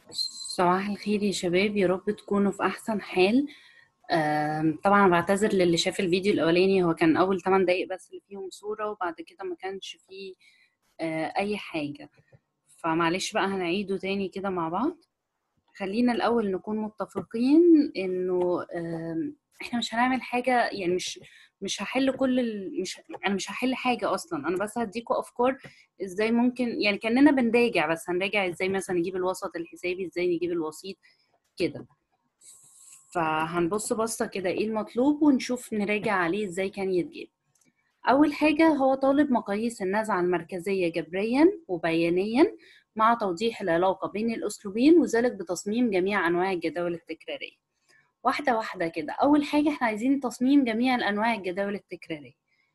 صباح الخير يا شباب، يا رب تكونوا في أحسن حال. طبعا بعتذر للي شاف الفيديو الأولاني، هو كان أول 8 دقايق بس اللي فيهم صورة، وبعد كده ما كانش فيه أي حاجة. فمعلش بقى هنعيده تاني كده مع بعض. خلينا الأول نكون متفقين إنه إحنا مش هنعمل حاجة، يعني مش هحل أنا مش هحل حاجة أصلا، أنا بس هديكوا أفكار إزاي ممكن، يعني كأننا بنراجع، بس هنراجع إزاي مثلا نجيب الوسط الحسابي، إزاي نجيب الوسيط كده. فهنبص بصة كده إيه المطلوب ونشوف نراجع عليه إزاي كان يتجاب. أول حاجة هو طالب مقاييس النزعة المركزية جبريا وبيانيا مع توضيح العلاقة بين الأسلوبين، وذلك بتصميم جميع أنواع الجداول التكرارية. واحدة واحدة كده. أول حاجة احنا عايزين تصميم جميع الأنواع الجداول التكرارية.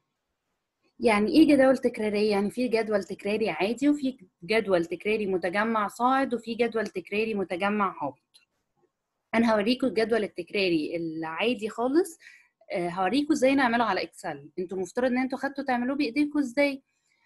يعني إيه جداول تكرارية؟ يعني في جدول تكراري عادي، وفي جدول تكراري متجمع صاعد، وفي جدول تكراري متجمع هابط. أنا هوريكم الجدول التكراري العادي خالص. هوريكم ازاي نعمله على اكسل. انتوا مفترض ان انتوا خدتوا تعملوه بايديكم ازاي.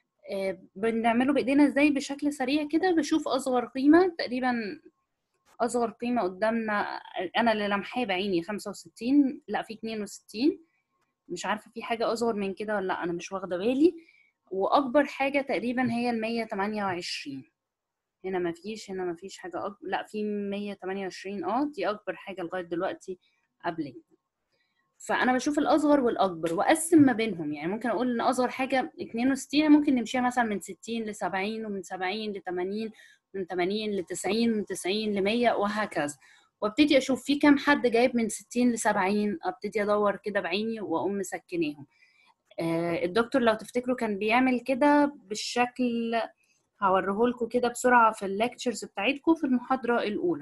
بنعمله بايدينا ازاي بشكل سريع كده. بشوف اصغر قيمه تقريبا، اصغر قيمه قدامنا انا اللي لمحاه بعيني 65، لا في 62، مش عارفه في حاجه اصغر من كده ولا لا، انا مش واخده بالي. واكبر حاجه تقريبا هي ال 128. هنا مفيش حاجه لا في 128، دي اكبر حاجه لغايه دلوقتي قبل. فانا بشوف الاصغر والاكبر واقسم ما بينهم. يعني ممكن اقول ان اصغر حاجه 62، ممكن نمشيها مثلا من 60 ل 70، ومن 70 ل 80، من 80 ل 90، من 90 ل 100، وهكذا. وابتدي اشوف في كام حد جايب من 60 ل 70، ابتدي ادور كده بعيني واقوم مسكناهم. الدكتور لو تفتكروا كان بيعمل كده بالشكل، هوريهولكوا كده بسرعه في الليكتشرز بتاعتكم في المحاضره الاولى.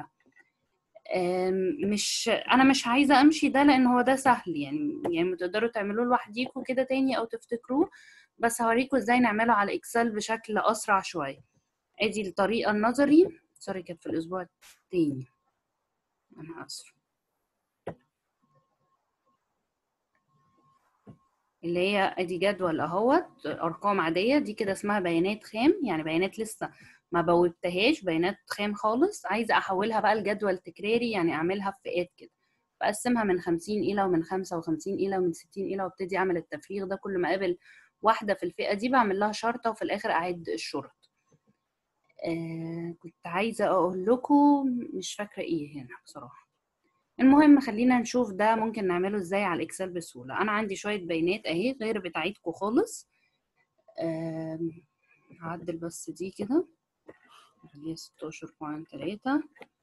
مش انا مش عايزه امشي ده لان هو ده سهل، يعني تقدروا تعملوه لوحديكوا كده تاني او تفتكروه. بس هوريكم ازاي نعمله على اكسل بشكل اسرع شويه. ادي الطريقه النظري، سوري كانت في الاسبوع التاني، انا اسف. اللي هي ادي جدول اهوت، ارقام عاديه دي كده اسمها بيانات خام، يعني بيانات لسه ما بوبتهاش، بيانات خام خالص. عايزه احولها بقى لجدول تكراري، يعني اعملها في فئات كده. بقسمها من 50 الى، ومن 55 الى، ومن 60 الى، وابتدي اعمل التفريغ ده. كل ما اقابل واحده في الفئه دي بعمل لها شرطه، وفي الاخر اعد الشرط. كنت عايزه اقول لكم، مش فاكره ايه هنا بصراحه. المهم خلينا نشوف ده ممكن نعمله ازاي على الاكسل بسهولة. انا عندي شوية بيانات اهي غير بتاعتكم خالص. هعدل بس دي كده، خليها 16.3.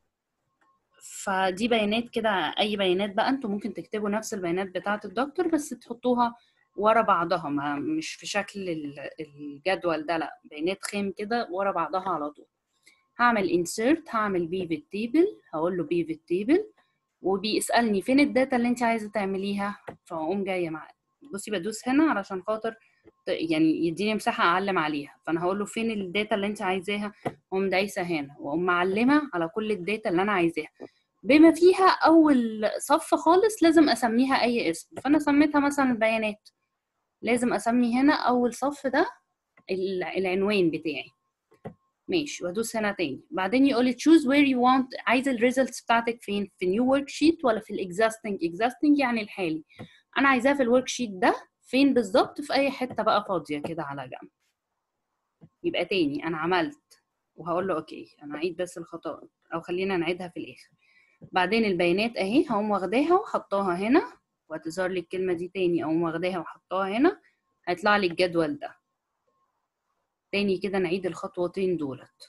فدي بيانات كده، اي بيانات بقى انتوا ممكن تكتبوا نفس البيانات بتاعة الدكتور بس تحطوها ورا بعضها، مش في شكل الجدول ده، لا بيانات خام كده ورا بعضها على طول. هعمل insert، هعمل pivot table، هقول له pivot table، وبيسألني فين الداتا اللي انت عايزة تعمليها، فاقوم جاية معاه. بصي بدوس هنا علشان خاطر يعني يديني مساحة أعلم عليها. فأنا هقول له فين الداتا اللي انت عايزاها، واقوم دايسة هنا واقوم معلمة على كل الداتا اللي أنا عايزاها، بما فيها أول صف خالص لازم أسميها أي اسم. فأنا سميتها مثلا البيانات، لازم أسمي هنا أول صف ده العنوان بتاعي. ماشي، وادوس هنا تاني. بعدين يقول لي choose where you want، عايز الريزلتس بتاعتك فين، في نيو ورك شيت ولا في الاكزيستنج يعني الحالي. انا عايزاه في الورك شيت ده. فين بالظبط؟ في اي حته بقى فاضيه كده على جنب. يبقى تاني انا عملت، وهقول له اوكي. انا اعيد بس الخطوات، او خلينا نعيدها في الاخر. بعدين البيانات اهي هقوم واخداها وحطاها هنا، وهتظهر لي الكلمه دي تاني، اقوم واخداها وحطاها هنا، هيطلع لي الجدول ده. تاني كده نعيد الخطوتين دولت.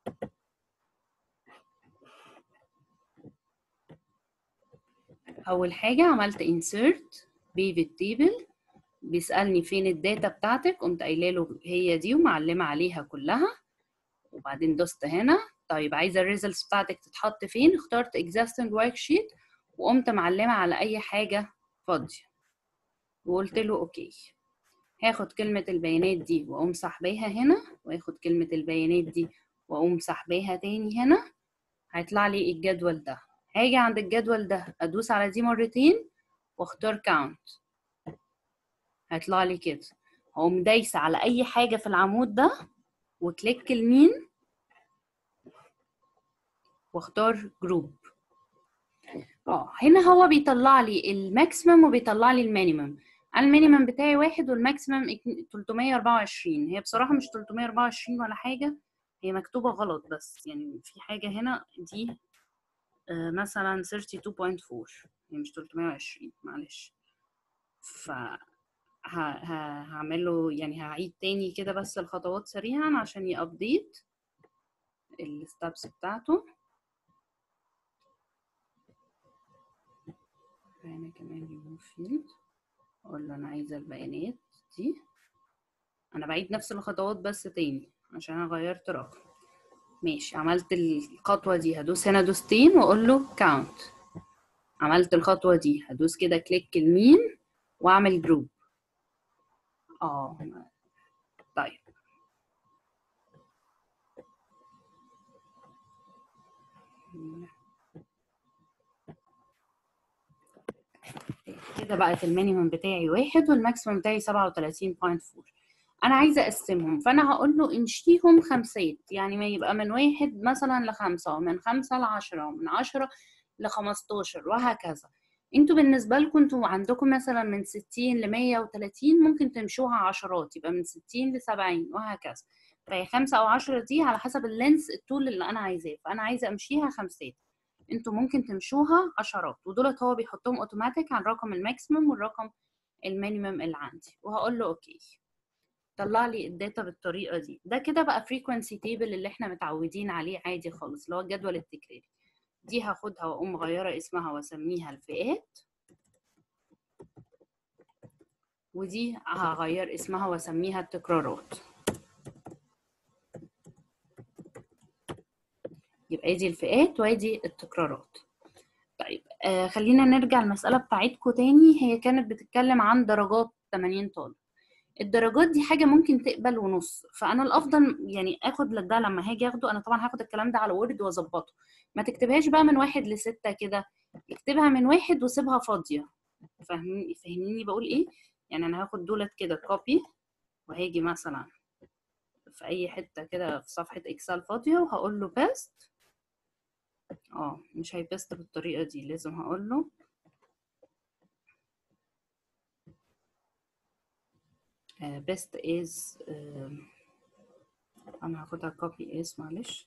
اول حاجه عملت insert pivot table، بيسالني فين الداتا بتاعتك، قمت قايله له هي دي ومعلمه عليها كلها. وبعدين دوست هنا، طيب عايزه الريزلتس بتاعتك تتحط فين، اخترت existing worksheet، وقمت معلمه على اي حاجه فاضيه وقلت له اوكي. هاخد كلمه البيانات دي واقوم سحباها هنا، واخد كلمه البيانات دي واقوم سحباها تاني هنا، هيطلع لي الجدول ده. هاجي عند الجدول ده ادوس على دي مرتين واختار count، هيطلع لي كده. هقوم دايسه على اي حاجه في العمود ده وكليك اليمين، واختار جروب. هنا هو بيطلع لي الماكسيمم وبيطلع لي المينيمم. المينيمم بتاعي 1 والماكسيمم 324. هي بصراحة مش 324 ولا حاجة، هي مكتوبة غلط، بس يعني في حاجة هنا دي مثلا 32.4، هي مش 320، معلش. ف هعمله يعني هعيد تاني كده بس الخطوات سريعا عشان يابديت الستابس بتاعته. هنا كمان remove field، اقول له انا عايزه البيانات دي. انا بعيد نفس الخطوات بس تاني عشان انا غيرت رقم. ماشي، عملت الخطوه دي هدوس هنا دوستين واقول له count. عملت الخطوه دي هدوس كده كليك اليمين واعمل جروب. طيب كده بقت المينيمم بتاعي 1 والماكسيمم بتاعي 37.4. انا عايزه اقسمهم، فانا هقول له امشيهم خمسات، يعني ما يبقى من 1 مثلا ل5 ومن 5 ل10 ومن 10 ل15 وهكذا. انتوا بالنسبه لكم انتوا عندكم مثلا من 60 ل 130 ممكن تمشوها عشرات، يبقى من 60 ل 70 وهكذا. فهي 5 أو 10 دي على حسب اللينس الطول اللي انا عايزاه، فانا عايزه امشيها خمسات. انتوا ممكن تمشوها عشرات، ودولت هو بيحطهم اوتوماتيك على الرقم الماكسيمم والرقم المينيمم اللي عندي. وهقول له اوكي، طلع لي الداتا بالطريقه دي. ده كده بقى فريكوينسي تيبل اللي احنا متعودين عليه عادي خالص، اللي هو الجدول التكراري. دي هاخدها واقوم مغيره اسمها واسميها الفئات، ودي هغير اسمها واسميها التكرارات. يبقى دي الفئات وادي التكرارات. طيب خلينا نرجع المسألة بتاعتكم تاني. هي كانت بتتكلم عن درجات 80 طالب. الدرجات دي حاجة ممكن تقبل ونص، فأنا الأفضل يعني آخد ده لما هاجي آخده. أنا طبعا هاخد الكلام ده على وورد وأظبطه. ما تكتبهاش بقى من 1 ل6 كده، اكتبها من 1 وسيبها فاضية. فاهميني بقول إيه؟ يعني أنا هاخد دولت كده كوبي، وهاجي مثلا في أي حتة كده في صفحة إكسل فاضية وهقول له بيست. مش هيبست بالطريقة دي، لازم هقول له best is انا هاخدها copy as، معلش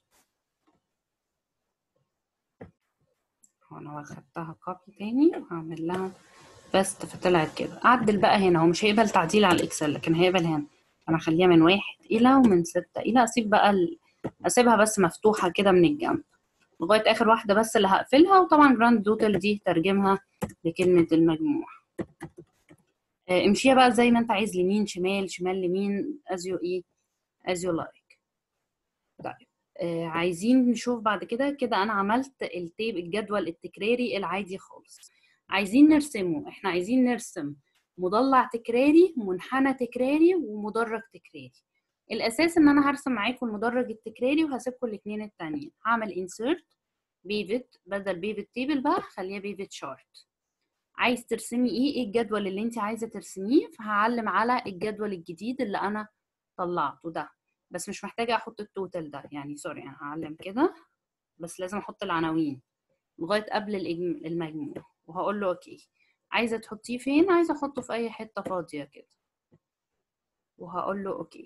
انا خدتها copy تاني وهعمل لها best، فطلعت كده. اعدل بقى هنا، هو مش هيقبل تعديل على الاكسل لكن هيقبل هنا. انا هخليها من 1 إلى ومن 6 إلى. اسيب بقى اسيبها بس مفتوحة كده من الجنب لغاية اخر واحدة بس اللي هقفلها. وطبعا جراند توتال دي ترجمها لكلمة المجموع. امشيها بقى زي ما انت عايز، يمين شمال شمال يمين as you like. طيب عايزين نشوف بعد كده. انا عملت الجدول التكراري العادي خالص. عايزين نرسمه. احنا عايزين نرسم مضلع تكراري، منحنى تكراري، ومدرج تكراري. الاساس ان انا هرسم معاكم المدرج التكراري وهسيبكم الاثنين التانيين. هعمل insert pivot، بدل pivot table بقى خليها pivot chart. عايز ترسمي ايه الجدول اللي انت عايزه ترسميه، فهعلم على الجدول الجديد اللي انا طلعته ده. بس مش محتاجه احط التوتال ده، يعني سوري، انا هعلم كده بس لازم احط العناوين لغايه قبل المجموع. وهقول له اوكي. عايزه تحطيه فين؟ عايزه احطه في اي حته فاضيه كده، وهقول له اوكي.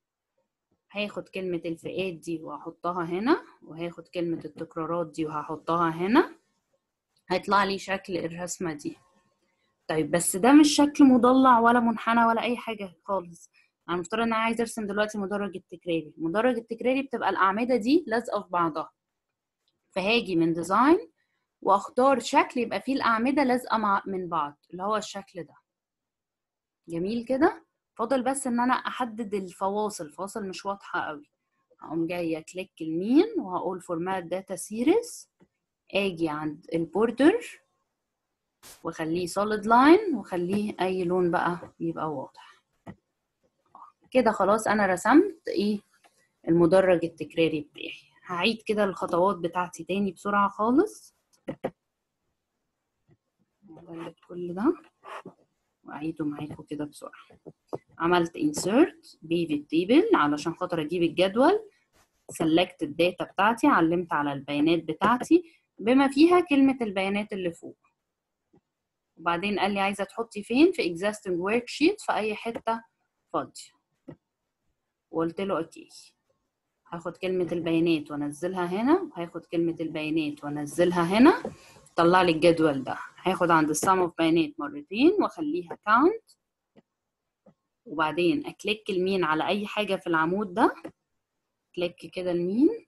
هاخد كلمه الفئات دي وهحطها هنا، وهاخد كلمه التكرارات دي وهحطها هنا. هيطلع لي شكل الرسمه دي. طيب بس ده مش شكل مضلع ولا منحنى ولا اي حاجه خالص. انا مفترض ان انا عايزه ارسم دلوقتي مدرج التكراري. المدرج التكراري بتبقى الاعمده دي لازقه في بعضها، فهاجي من ديزاين واختار شكل يبقى فيه الاعمده لازقه من بعض، اللي هو الشكل ده. جميل كده. فاضل بس ان انا احدد الفواصل مش واضحه قوي. هقوم جايه كليك اليمين وهقول فورمات داتا سيريز. اجي عند البوردر واخليه solid line واخليه اي لون بقى يبقى واضح كده. خلاص انا رسمت المدرج التكراري بتاعي. هعيد كده الخطوات بتاعتي تاني بسرعة خالص. هغلق كل ده واعيده معاكم كده بسرعة. عملت insert pivot table علشان خاطر اجيب الجدول. select الداتا بتاعتي، علمت على البيانات بتاعتي بما فيها كلمة البيانات اللي فوق. وبعدين قال لي عايزة تحطي فين؟ في existing worksheet في أي حتة فاضية. وقلت له اوكي. هاخد كلمة البيانات وانزلها هنا، وهاخد كلمة البيانات وانزلها هنا، طلع لي الجدول ده. هاخد عند السم اوف بيانات مرتين واخليها count، وبعدين اكليك اليمين على اي حاجة في العمود ده، كليك كده اليمين.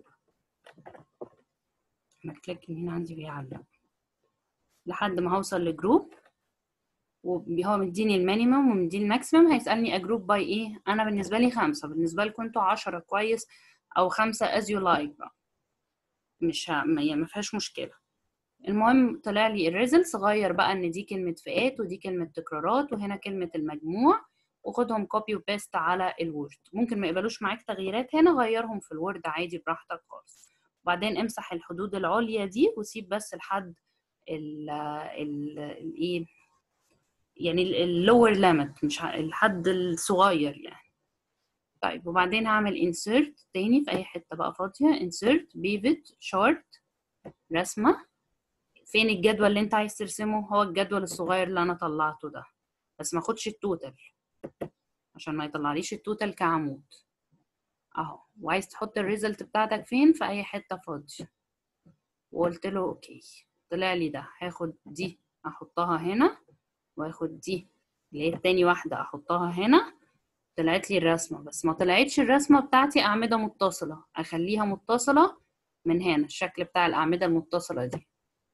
انا كليك اليمين عندي بيعلق لحد ما هوصل لجروب، وهو مديني المينيمم ومديني الماكسيمم. هيسألني اجروب باي ايه؟ انا بالنسبة لي 5، بالنسبة لكم انتوا 10 كويس، او 5 as you like بقى، مش يعني ما فيهاش مشكلة. المهم طلع لي الريزلتس. غير بقى ان دي كلمة فئات ودي كلمة تكرارات وهنا كلمة المجموع، وخدهم كوبي وبيست على الوورد. ممكن ما يقبلوش معاك تغييرات هنا، غيرهم في الوورد عادي براحتك خالص. وبعدين امسح الحدود العليا دي وسيب بس لحد الايه يعني اللور ليميت، مش الحد الصغير يعني. طيب وبعدين هعمل insert تاني في اي حتة بقى فاضية. insert pivot chart، رسمة. فين الجدول اللي انت عايز ترسمه؟ هو الجدول الصغير اللي انا طلعته ده، بس ما اخدش التوتال عشان ما يطلعليش التوتال كعمود اهو. وعايز تحط الريزلت بتاعتك فين؟ في اي حته فاضيه. وقلت له اوكي. طلع لي ده. هاخد دي احطها هنا، واخد دي اللي هي التاني واحده احطها هنا. طلعت لي الرسمه، بس ما طلعتش الرسمه بتاعتي اعمده متصله. اخليها متصله من هنا، الشكل بتاع الاعمده المتصله دي.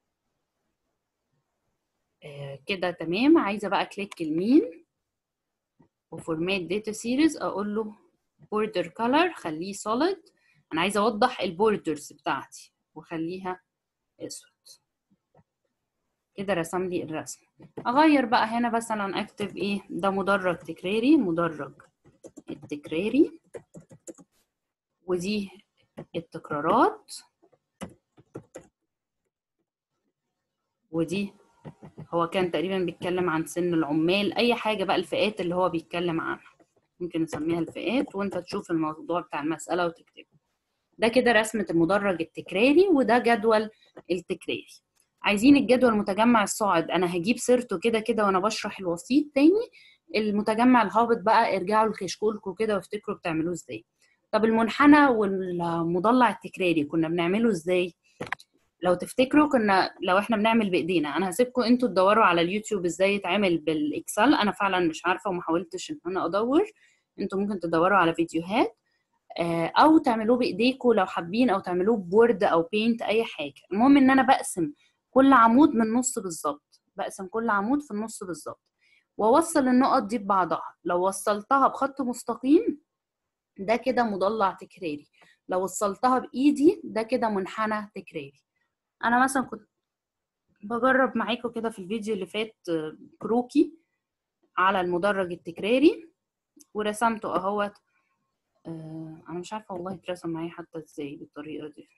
كده تمام. عايزه بقى كليك اليمين وفورمات داتا سيريز، اقول له بوردر كولر خليه سوليد. انا عايزه اوضح البوردرز بتاعتي وخليها اسود. كده رسم لي الرسم. اغير بقى هنا مثلا اكتب ايه؟ ده مدرج تكراري، مدرج التكراري، ودي التكرارات، ودي هو كان تقريبا بيتكلم عن سن العمال. اي حاجه بقى الفئات اللي هو بيتكلم عنها ممكن نسميها الفئات، وانت تشوف الموضوع بتاع المساله وتكتبه. ده كده رسمه المدرج التكراري، وده جدول التكراري. عايزين الجدول المتجمع الصاعد، انا هجيب سيرته كده كده وانا بشرح الوسيط تاني. المتجمع الهابط بقى ارجعوا لكشكولكم كده وافتكروا بتعملوه ازاي. طب المنحنى والمضلع التكراري كنا بنعمله ازاي؟ لو تفتكروا كنا، لو احنا بنعمل بايدينا، انا هسيبكم انتوا تدوروا على اليوتيوب ازاي يتعمل بالاكسل. انا فعلا مش عارفه وما حاولتش ان انا ادور. انتوا ممكن تدوروا على فيديوهات او تعملوه بايديكم لو حابين، او تعملوه بورد او بينت اي حاجه. المهم ان انا بقسم كل عمود من النص بالظبط، بقسم كل عمود في النص بالظبط، واوصل النقط دي ببعضها. لو وصلتها بخط مستقيم ده كده مضلع تكراري، لو وصلتها بايدي ده كده منحنى تكراري. انا مثلا كنت بجرب معاكم كده في الفيديو اللي فات كروكي على المدرج التكراري ورسمته اهوت. انا مش عارفه والله اترسم معايا حتى ازاي بالطريقه دي.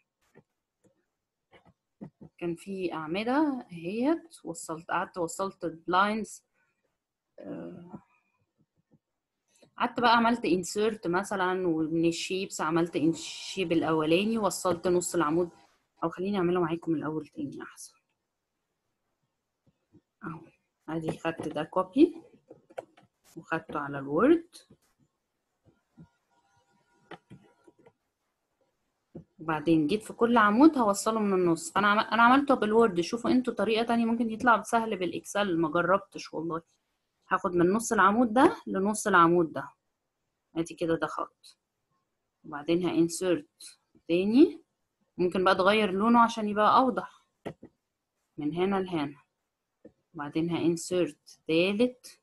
كان في اعمده اهيت، قعدت وصلت البلايندز، قعدت بقى عملت انسيرت مثلا، ومن الشيبس عملت الشيب الاولاني وصلت نص العمود. او خليني اعمله معاكم من الاول تاني احسن. اهو ادي خدت ده كوبي وخدته على الوورد، وبعدين جيت في كل عمود هوصله من النص. فانا انا عملته بالوورد. شوفوا انتوا طريقه تانية ممكن يطلع سهل بالاكسل، ما جربتش والله. هاخد من نص العمود ده لنص العمود ده، ادي كده ده خط. وبعدين هانسرت تاني، ممكن بقى تغير لونه عشان يبقى اوضح من هنا لهنا. وبعدين هانسرت تالت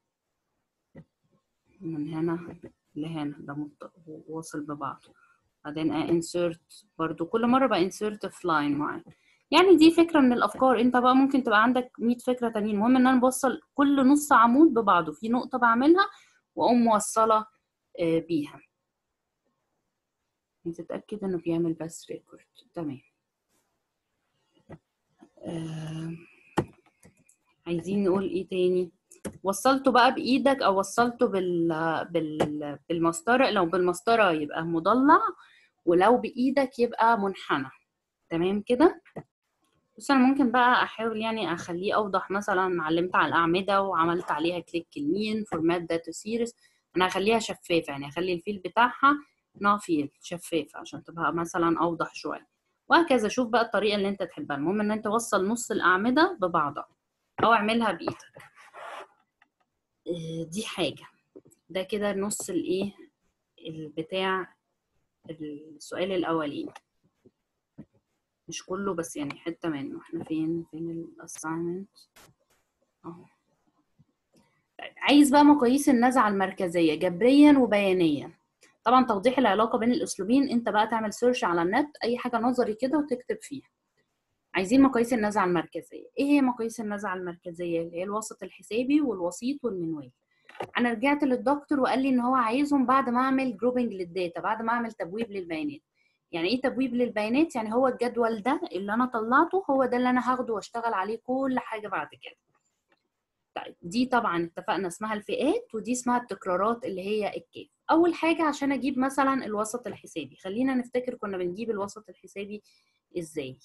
من هنا لهنا، ده واصل ببعضه. بعدين انسرت برضو كل مره بقى انسرت في لاين معين. يعني دي فكره من الافكار. انت بقى ممكن تبقى عندك 100 فكره تانيين. المهم ان انا بوصل كل نص عمود ببعضه في نقطه بعملها واقوم موصله بيها. تتاكد انه بيعمل بس ريكورد. تمام. عايزين نقول ايه تاني؟ وصلته بقى بايدك او وصلته بالمسطره. لو بالمسطره يبقى مضلع، ولو بايدك يبقى منحنى. تمام كده. بس انا ممكن بقى احاول يعني اخليه اوضح. مثلا علمت على الاعمده وعملت عليها كليك يمين فورمات داتا سيريز، انا هخليها شفافه، يعني اخلي الفيل بتاعها نوع فيل شفافه عشان تبقى مثلا اوضح شويه، وهكذا. شوف بقى الطريقه اللي انت تحبها، المهم ان انت توصل نص الاعمده ببعضها او اعملها بايدك. دي حاجه. ده كده نص الايه بتاع السؤال الاولاني، مش كله بس يعني حته منه. احنا فين الاساينمنت اهو. عايز بقى مقاييس النزعة المركزية جبريا وبيانيا. طبعا توضيح العلاقة بين الأسلوبين، انت بقى تعمل سيرش على النت أي حاجة نظري كده وتكتب فيها. عايزين مقاييس النزعة المركزية. ايه هي مقاييس النزعة المركزية؟ اللي هي الوسط الحسابي والوسيط والمنوال. أنا رجعت للدكتور وقال لي إن هو عايزهم بعد ما أعمل جروبنج للداتا، بعد ما أعمل تبويب للبيانات. يعني إيه تبويب للبيانات؟ يعني هو الجدول ده اللي أنا طلعته هو ده اللي أنا هاخده وأشتغل عليه كل حاجة بعد كده. طيب دي طبعا اتفقنا اسمها الفئات، ودي اسمها التكرارات اللي هي الكيف. اول حاجه عشان اجيب مثلا الوسط الحسابي، خلينا نفتكر كنا بنجيب الوسط الحسابي ازاي.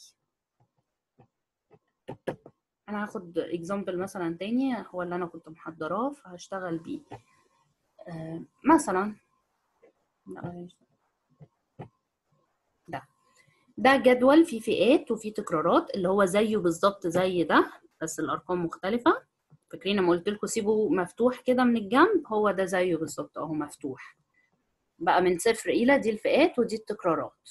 انا هاخد اكزامبل مثلا تاني هو اللي انا كنت محضراه فهشتغل بيه. مثلا ده جدول فيه فئات وفيه تكرارات اللي هو زيه بالظبط زي ده بس الارقام مختلفه. فاكرين لما قلت لكم سيبه مفتوح كده من الجنب؟ هو ده زيه بالظبط اهو مفتوح بقى من 0 إلى، دي الفئات ودي التكرارات،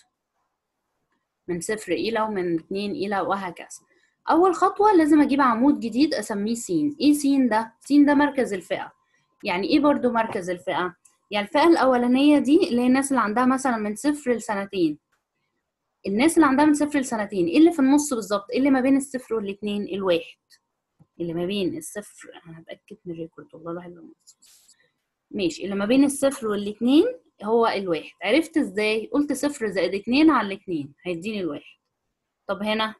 من 0 إلى ومن 2 إلى وهكذا. أول خطوة لازم أجيب عمود جديد أسميه س. إيه س ده؟ س ده مركز الفئة. يعني إيه برضو مركز الفئة؟ يعني الفئة الأولانية دي اللي هي الناس اللي عندها مثلا من 0 لسنتين. الناس اللي عندها من 0 لسنتين، إيه اللي في النص بالظبط؟ إيه اللي ما بين الصفر والاتنين؟ الواحد. اللي ما بين الصفر، أنا هتأكد من الريكورد والله الواحد ماشي، اللي ما بين الصفر والاتنين هو الواحد. عرفت ازاي؟ قلت صفر زائد 2 على 2 هيديني الواحد. طب هنا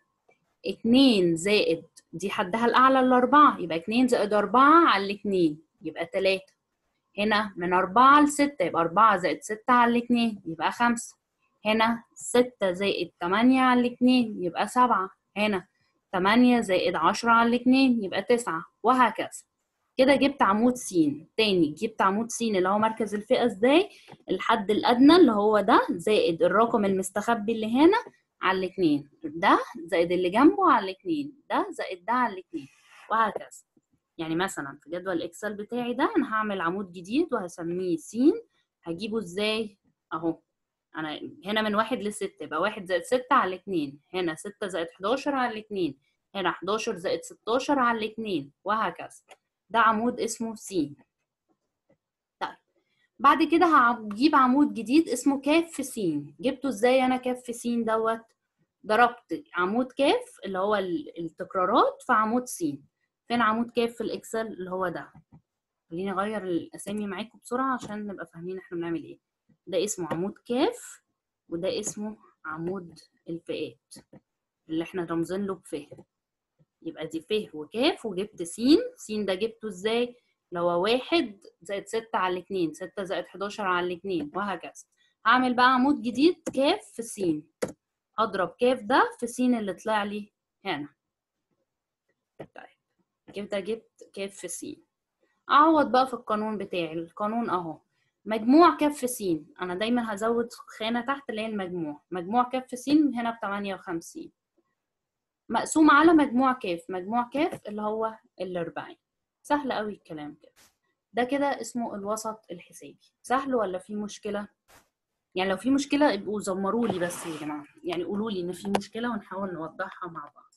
2 زائد دي حدها الأعلى الأربعة، يبقى 2 زائد 4 على 2 يبقى 3. هنا من 4 ل6 يبقى 4 زائد 6 على 2 يبقى 5. هنا 6 زائد 8 على 2 يبقى 7. هنا 8 زائد 10 على 2 يبقى 9 وهكذا. كده جبت عمود س. تاني جبت عمود س اللي هو مركز الفئة ازاي؟ الحد الأدنى اللي هو ده زائد الرقم المستخبي اللي هنا على الاتنين، ده زائد اللي جنبه على الاتنين، ده زائد ده على الاتنين وهكذا. يعني مثلا في جدول الإكسل بتاعي ده أنا هعمل عمود جديد وهسميه س. هجيبه ازاي؟ أهو أنا هنا من 1 ل6 يبقى 1 زائد 6 على 2، هنا 6 زائد 11 على 2، هنا 11 زائد 16 على 2 وهكذا. ده عمود اسمه س. طيب بعد كده هجيب عمود جديد اسمه ك في س. جبته ازاي انا ك في س دوت؟ ضربت عمود ك اللي هو التكرارات في عمود س. فين عمود ك في الاكسل؟ اللي هو ده. خليني اغير الاسامي معاكم بسرعه عشان نبقى فاهمين احنا بنعمل ايه. ده اسمه عمود ك وده اسمه عمود الفئات اللي احنا رمزين له بف. يبقى دي ف وكاف وجبت س. س ده جبته ازاي؟ اللي هو 1 زائد 6 على 2، 6 زائد 11 على 2 وهكذا. هعمل بقى عمود جديد كاف في س. هضرب كاف ده في س اللي طلع لي هنا. طيب كده جبت كاف في س. اعوض بقى في القانون بتاعي. القانون اهو مجموع كاف في س. انا دايما هزود خانه تحت اللي هي المجموع. مجموع كاف في س هنا ب 58 مقسوم على مجموع كاف. مجموع كاف اللي هو ال40. سهل قوي الكلام كده. ده كده اسمه الوسط الحسابي. سهل ولا في مشكلة؟ يعني لو في مشكلة ابقوا زمروا لي بس يا جماعة، يعني قولوا لي ان في مشكلة ونحاول نوضحها مع بعض.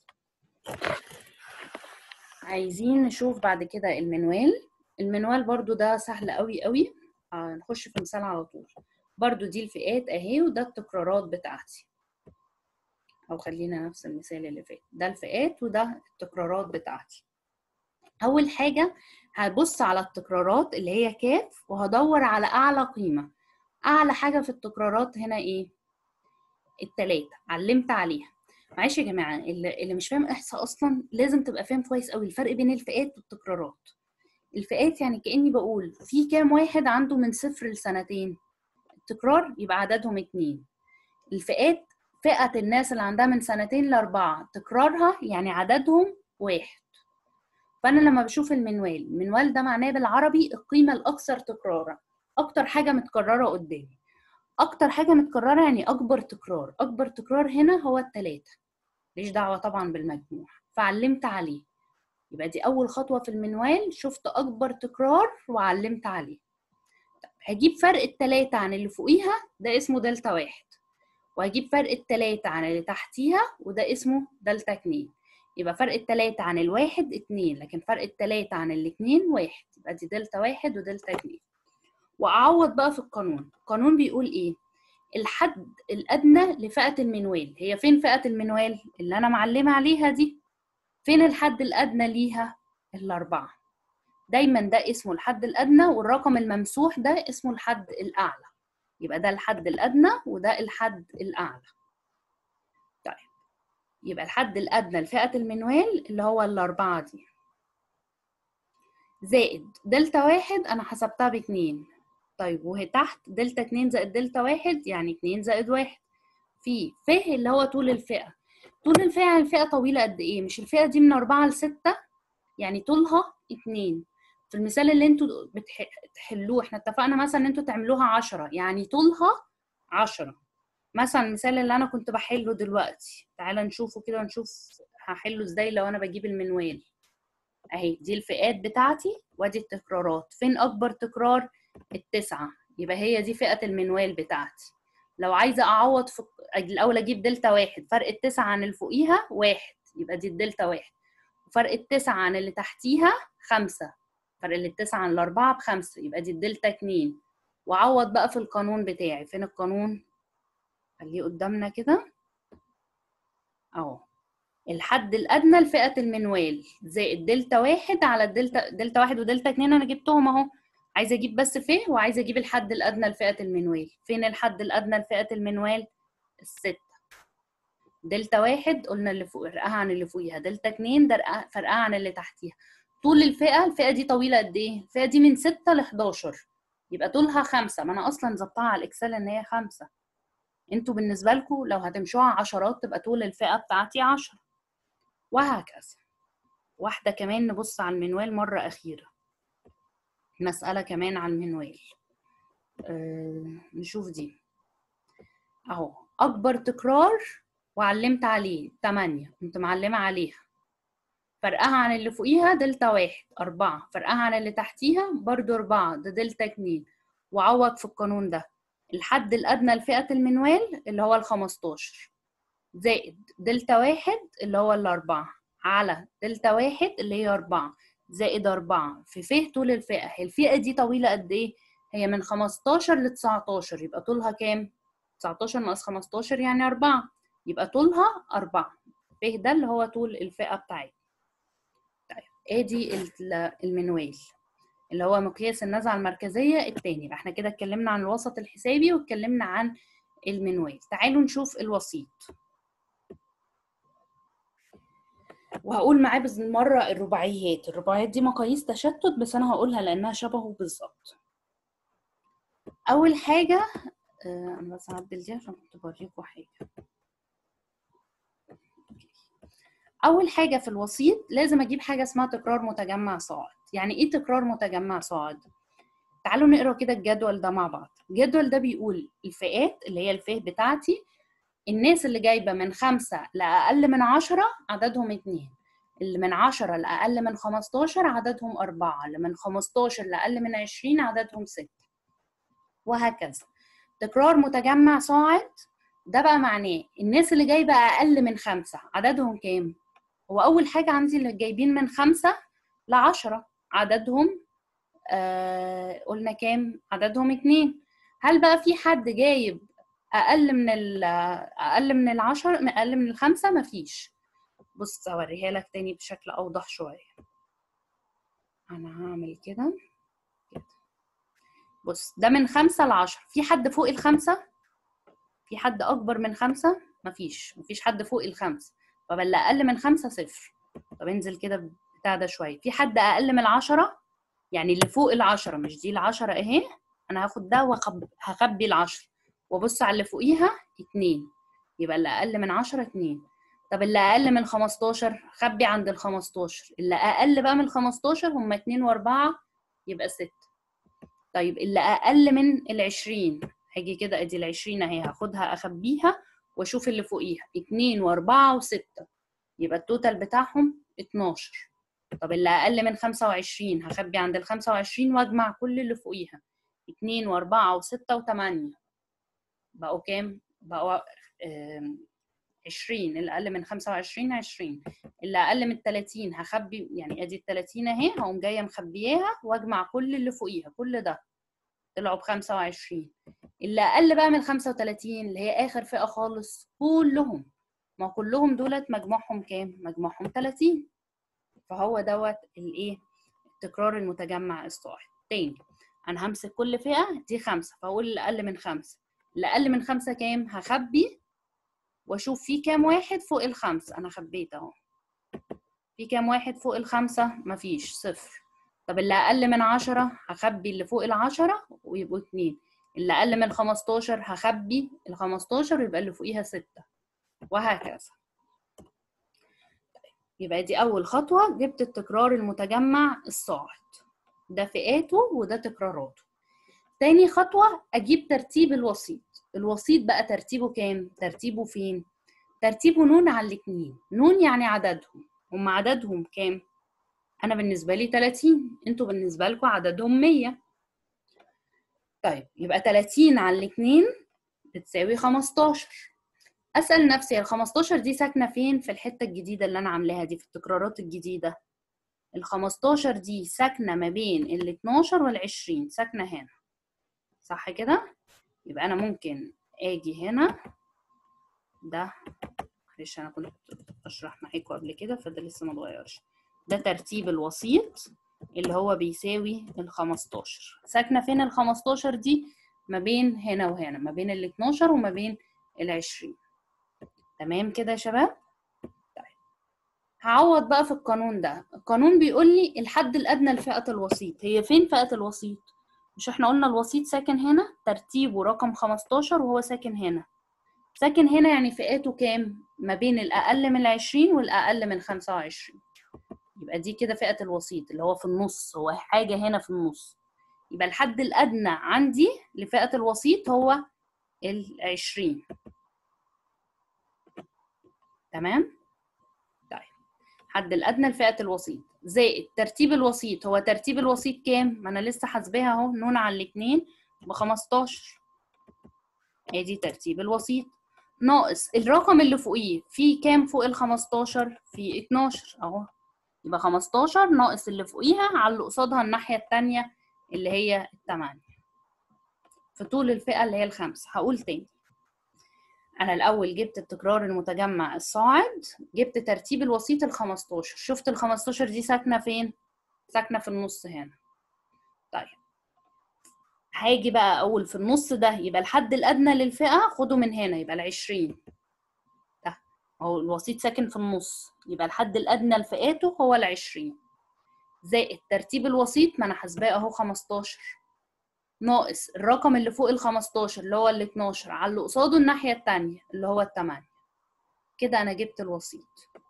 عايزين نشوف بعد كده المنوال. المنوال برضو ده سهل قوي قوي. نخش في مثال على طول. برضو دي الفئات اهي وده التكرارات بتاعتي، او خلينا نفس المثال اللي فات. ده الفئات وده التكرارات بتاعتي. اول حاجة هبص على التكرارات اللي هي كاف وهدور على اعلى قيمة. اعلى حاجة في التكرارات هنا ايه؟ ال3 علمت عليها. معلش يا جماعة اللي مش فاهم احصاء اصلا لازم تبقى فاهم كويس قوي الفرق بين الفئات والتكرارات. الفئات يعني كأني بقول في كام واحد عنده من 0 لسنتين. التكرار يبقى عددهم 2. الفئات فئة الناس اللي عندها من 2 ل4 تكرارها يعني عددهم 1. فأنا لما بشوف المنوال ده معناه بالعربي القيمة الأكثر تكرارا، أكتر حاجة متكررة قدامي. أكتر حاجة متكررة يعني أكبر تكرار. أكبر تكرار هنا هو 3، ماليش دعوة طبعا بالمجموع، فعلمت عليه. يبقى دي أول خطوة في المنوال، شفت أكبر تكرار وعلمت عليه. هجيب فرق 3 عن اللي فوقيها، ده اسمه دلتا 1، وهجيب فرق 3 عن اللي تحتيها وده اسمه دلتا 2. يبقى فرق 3 عن الواحد 2، لكن فرق 3 عن الاتنين 1. يبقى دي دلتا 1 ودلتا 2. وأعوض بقى في القانون. القانون بيقول إيه؟ الحد الأدنى لفئة المنوال. هي فين فئة المنوال؟ اللي أنا معلمة عليها دي. فين الحد الأدنى ليها؟ 4. دايما ده اسمه الحد الأدنى، والرقم الممسوح ده اسمه الحد الأعلى. يبقى ده الحد الأدنى وده الحد الأعلى. طيب، يبقى الحد الأدنى لفئة المنوال اللي هو 4 دي، زائد دلتا 1 أنا حسبتها ب2. طيب وهي تحت دلتا 2 زائد دلتا 1 يعني 2 زائد 1 في ف اللي هو طول الفئة. طول الفئة يعني الفئة طويلة قد إيه؟ مش الفئة دي من 4 ل 6، يعني طولها 2. في المثال اللي انتوا بتحلوه احنا اتفقنا مثلا ان انتوا تعملوها 10، يعني طولها 10. مثلا المثال اللي انا كنت بحله دلوقتي، تعالى نشوفه كده ونشوف هحله ازاي لو انا بجيب المنوال. اهي دي الفئات بتاعتي وادي التكرارات. فين اكبر تكرار؟ 9. يبقى هي دي فئة المنوال بتاعتي. لو عايزة اعوض في الاول اجيب دلتا 1، فرق 9 عن اللي فوقيها 1، يبقى دي الدلتا 1. فرق 9 عن اللي تحتيها 5، فرق 9 عن 4 ب5، يبقى دي الدلتا 2. وعوض بقى في القانون بتاعي. فين القانون؟ خليه قدامنا كده اهو. الحد الادنى لفئة المنوال زائد دلتا 1 على دلتا 1 ودلتا 2 انا جبتهم اهو. عايزه اجيب بس ف، وعايزه اجيب الحد الادنى لفئة المنوال. فين الحد الادنى لفئة المنوال؟ 6. دلتا 1 قلنا اللي فوق فرقها عن اللي فوقيها، دلتا 2 ده فرقها عن اللي تحتيها. طول الفئة دي طويلة قد ايه؟ الفئة دي من 6 ل 11، يبقى طولها 5. ما انا اصلا ظبطها على الاكسل ان هي 5. انتوا بالنسبة لكم لو هتمشوها عشرات تبقى طول الفئة بتاعتي 10، وهكذا. واحدة كمان نبص على المنوال مرة أخيرة. مسألة كمان على المنوال. نشوف دي اهو. أكبر تكرار وعلمت عليه 8، كنت معلمة عليها. فرقها عن اللي فوقيها دلتا 1 4، فرقها عن اللي تحتيها برضو 4، ده دلتا 2. وعوض في القانون ده. الحد الأدنى لفئة المنوال اللي هو 15 زائد دلتا 1 اللي هو 4 على دلتا 1 اللي هي 4 زائد 4 في ف طول الفئة. الفئة دي طويلة قد إيه؟ هي من 15 ل 19، يبقى طولها كام؟ 19 ناقص 15 يعني 4، يبقى طولها 4. ف ده اللي هو طول الفئة بتاعتنا. ادي المنوال اللي هو مقياس النزعة المركزية الثاني. احنا كده اتكلمنا عن الوسط الحسابي واتكلمنا عن المنوال. تعالوا نشوف الوسيط. وهقول معاه بالمرة الرباعيات. الرباعيات دي مقاييس تشتت بس انا هقولها لانها شبهه بالظبط. اول حاجة انا بس هعدل دي عشان كنت بوريكم حاجة. اول حاجة في الوسيط لازم اجيب حاجة اسمها تكرار متجمع صاعد. يعني ايه تكرار متجمع صاعد؟ تعالوا نقرا كده الجدول ده مع بعض. الجدول ده بيقول الفئات اللي هي الفئة بتاعتي، الناس اللي جايبة من 5 لأقل من 10 عددهم 2، اللي من 10 لأقل من 15 عددهم 4، اللي من 15 لأقل من 20 عددهم 6، وهكذا. تكرار متجمع صاعد ده بقى معناه الناس اللي جايبة أقل من 5 عددهم كام؟ هو أول حاجة عندي اللي جايبين من 5 ل10 عددهم قلنا كام؟ عددهم 2. هل بقى في حد جايب اقل من العشر، اقل من الخمسة؟ مفيش. بص اوريها لك تاني بشكل اوضح شوية. انا هعمل كده. بص ده من 5 ل10. في حد فوق ال5؟ في حد اكبر من 5؟ مفيش حد فوق ال5. طب اللي اقل من 5 0. طب انزل كده بتاع ده شوية. في حد اقل من 10؟ يعني اللي فوق ال10، مش دي ال10 اهي، انا هاخد ده وهخبي ال10. وابص على اللي فوقيها 2، يبقى اللي اقل من 10 2. طب اللي اقل من 15 خبي عند ال 15، اللي اقل بقى من 15 هم 2 و4 يبقى 6. طيب اللي اقل من ال 20 هاجي كده ادي ال 20 اهي هاخدها اخبيها واشوف اللي فوقيها 2 و4 و6 يبقى التوتال بتاعهم 12. طب اللي اقل من 25 هخبي عند ال 25 واجمع كل اللي فوقيها 2 و4 و6 و8 بقوا كام؟ بقوا 20. اللي اقل من 25 20. اللي اقل من 30 هخبي يعني ادي ال 30 اهي هقوم جايه مخبياها واجمع كل اللي فوقيها كل ده طلعوا ب 25. اللي اقل بقى من 35 اللي هي اخر فئه خالص كلهم، ما كلهم دولت مجموعهم كام؟ مجموعهم 30. فهو دوت الايه؟ التكرار المتجمع الصاعد. تاني انا همسك كل فئه دي 5 فاقول اللي اقل من 5. اللي اقل من 5 كام؟ هخبي واشوف في كام واحد فوق ال5. انا خبيت اهو. في كام واحد فوق ال5؟ مفيش، 0. طب اللي اقل من 10 هخبي اللي فوق ال10 ويبقوا 2. اللي اقل من 15 هخبي ال15 ويبقى اللي فوقيها 6 وهكذا. يبقى دي اول خطوه، جبت التكرار المتجمع الصاعد، ده فئاته وده تكراراته. تاني خطوه اجيب ترتيب الوسيط. الوسيط بقى ترتيبه كام؟ ترتيبه فين؟ ترتيبه نون على الاتنين. نون يعني عددهم. هم عددهم كام؟ انا بالنسبه لي 30، انتوا بالنسبه لكم عددهم 100. طيب يبقى 30 على الاتنين بتساوي 15. اسال نفسي ال 15 دي ساكنه فين في الحته الجديده اللي انا عاملاها دي في التكرارات الجديده؟ ال 15 دي ساكنه ما بين ال 12 وال 20، ساكنه هنا صح كده؟ يبقى انا ممكن اجي هنا ده، معلش انا كنت اشرح معاكم قبل كده فده لسه ما اتغيرش. ده ترتيب الوسيط اللي هو بيساوي ال 15. ساكنه فين ال 15 دي؟ ما بين هنا وهنا، ما بين ال 12 وما بين ال 20. تمام كده يا شباب؟ طيب هعوض بقى في القانون ده. القانون بيقول لي الحد الادنى لفئه الوسيط. هي فين فئه الوسيط؟ مش احنا قلنا الوسيط ساكن هنا، ترتيبه رقم 15 وهو ساكن هنا. ساكن هنا يعني فئاته كام؟ ما بين الأقل من 20 والأقل من 25. يبقى دي كده فئة الوسيط اللي هو في النص، هو حاجة هنا في النص. يبقى الحد الأدنى عندي لفئة الوسيط هو 20. تمام؟ طيب الحد الأدنى لفئة الوسيط زائد ترتيب الوسيط. هو ترتيب الوسيط كام؟ ما أنا لسه حاسباها أهو، نون على الاتنين ب15. ادي ترتيب الوسيط ناقص الرقم اللي فوقيه. في كام فوق ال15؟ في 12 اهو. يبقى 15 ناقص اللي فوقيها على اللي قصادها الناحيه الثانيه اللي هي 8 في طول الفئه اللي هي ال5. هقول تاني، انا الاول جبت التكرار المتجمع الصاعد، جبت ترتيب الوسيط ال15. شفت ال15 دي ساكنه فين؟ ساكنه في النص هنا. طيب هاجي بقى اقول في النص ده يبقى الحد الادنى للفئه خده من هنا يبقى ال20. ده اهو الوسيط ساكن في النص، يبقى الحد الادنى لفئاته هو ال20 زائد ترتيب الوسيط ما انا حاسباه اهو 15 ناقص الرقم اللي فوق ال15 اللي هو ال12 على اللي قصاده الناحيه الثانيه اللي هو ال8. كده انا جبت الوسيط.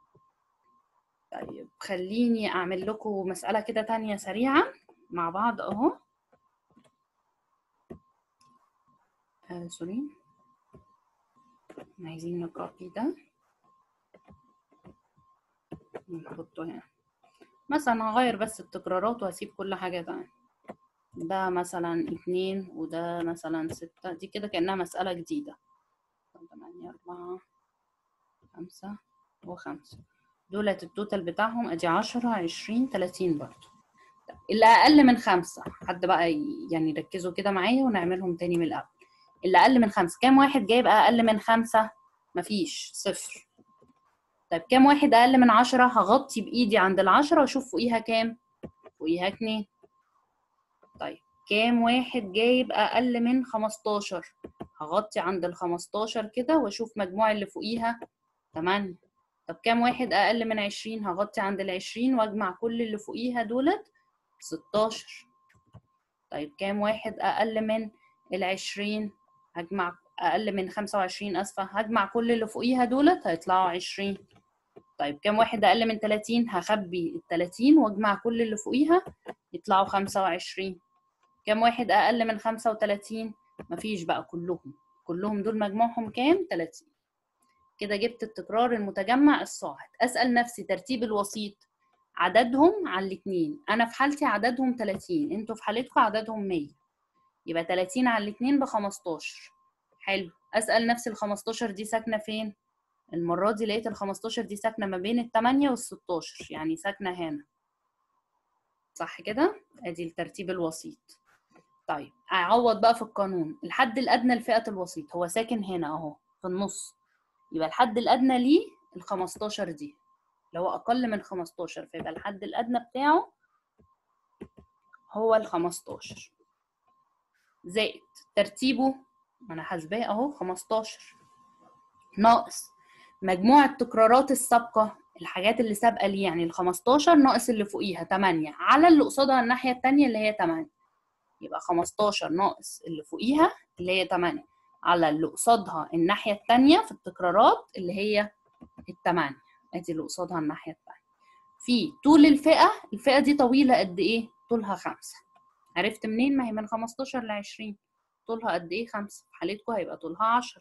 طيب خليني اعمل لكم مساله كده تانية سريعه مع بعض اهو. سوري، عايزين نكوبي ده نحطه هنا. مثلا هغير بس التكرارات وهسيب كل حاجه تانية. ده مثلا 2 وده مثلا 6. دي كده كأنها مسألة جديدة. 8 4 5 و5 دولت التوتال بتاعهم ادي 10 20 30 برضو. اللي اقل من 5 حد بقى يعني ركزوا كده معايا ونعملهم تاني من الاول. اللي اقل من 5 كام واحد جايب اقل من 5؟ مفيش، 0. طيب كام واحد اقل من 10؟ هغطي بايدي عند ال10 واشوف فوقيها كام؟ فوقيها 2. طيب كام واحد جايب اقل من 15؟ هغطي عند ال15 كده واشوف مجموع اللي فوقيها 8. طب كام واحد اقل من 20؟ هغطي عند ال20 واجمع كل اللي فوقيها دولت 16. طيب كام واحد اقل من ال20؟ هجمع اقل من 25 اسفه، هجمع كل اللي فوقيها دولت هيطلعوا 20. طيب كام واحد اقل من 30؟ هخبي ال 30 واجمع كل اللي فوقيها يطلعوا 25. كام واحد اقل من 35؟ مفيش بقى، كلهم دول مجموعهم كام؟ 30. كده جبت التكرار المتجمع الصاعد. اسال نفسي ترتيب الوسيط عددهم على الاتنين، انا في حالتي عددهم 30، انتوا في حالتكم عددهم 100، يبقى 30 على الاتنين ب 15. حلو. اسال نفسي ال 15 دي ساكنه فين؟ المره دي لقيت ال 15 دي ساكنه ما بين ال 8 وال 16، يعني ساكنه هنا، صح كده؟ ادي الترتيب الوسيط. طيب اعوض بقى في القانون. الحد الادنى لفئه الوسيط هو ساكن هنا اهو في النص، يبقى الحد الادنى ليه ال 15 دي، اللي هو اقل من 15، فيبقى الحد الادنى بتاعه هو ال 15 زائد ترتيبه، ما انا حاسباه اهو 15، ناقص مجموع التكرارات السابقه، الحاجات اللي سابقه ليه، يعني ال 15 ناقص اللي فوقيها 8 على اللي قصادها الناحيه الثانيه اللي هي 8، يبقى 15 ناقص اللي فوقيها اللي هي 8 على اللي قصادها الناحيه الثانيه في التكرارات اللي هي ال8، ادي اللي قصادها الناحيه الثانيه. في طول الفئه دي طويله قد ايه؟ طولها 5. عرفت منين؟ ما هي من 15 ل 20، طولها قد ايه؟ 5. في حالتكم هيبقى طولها 10.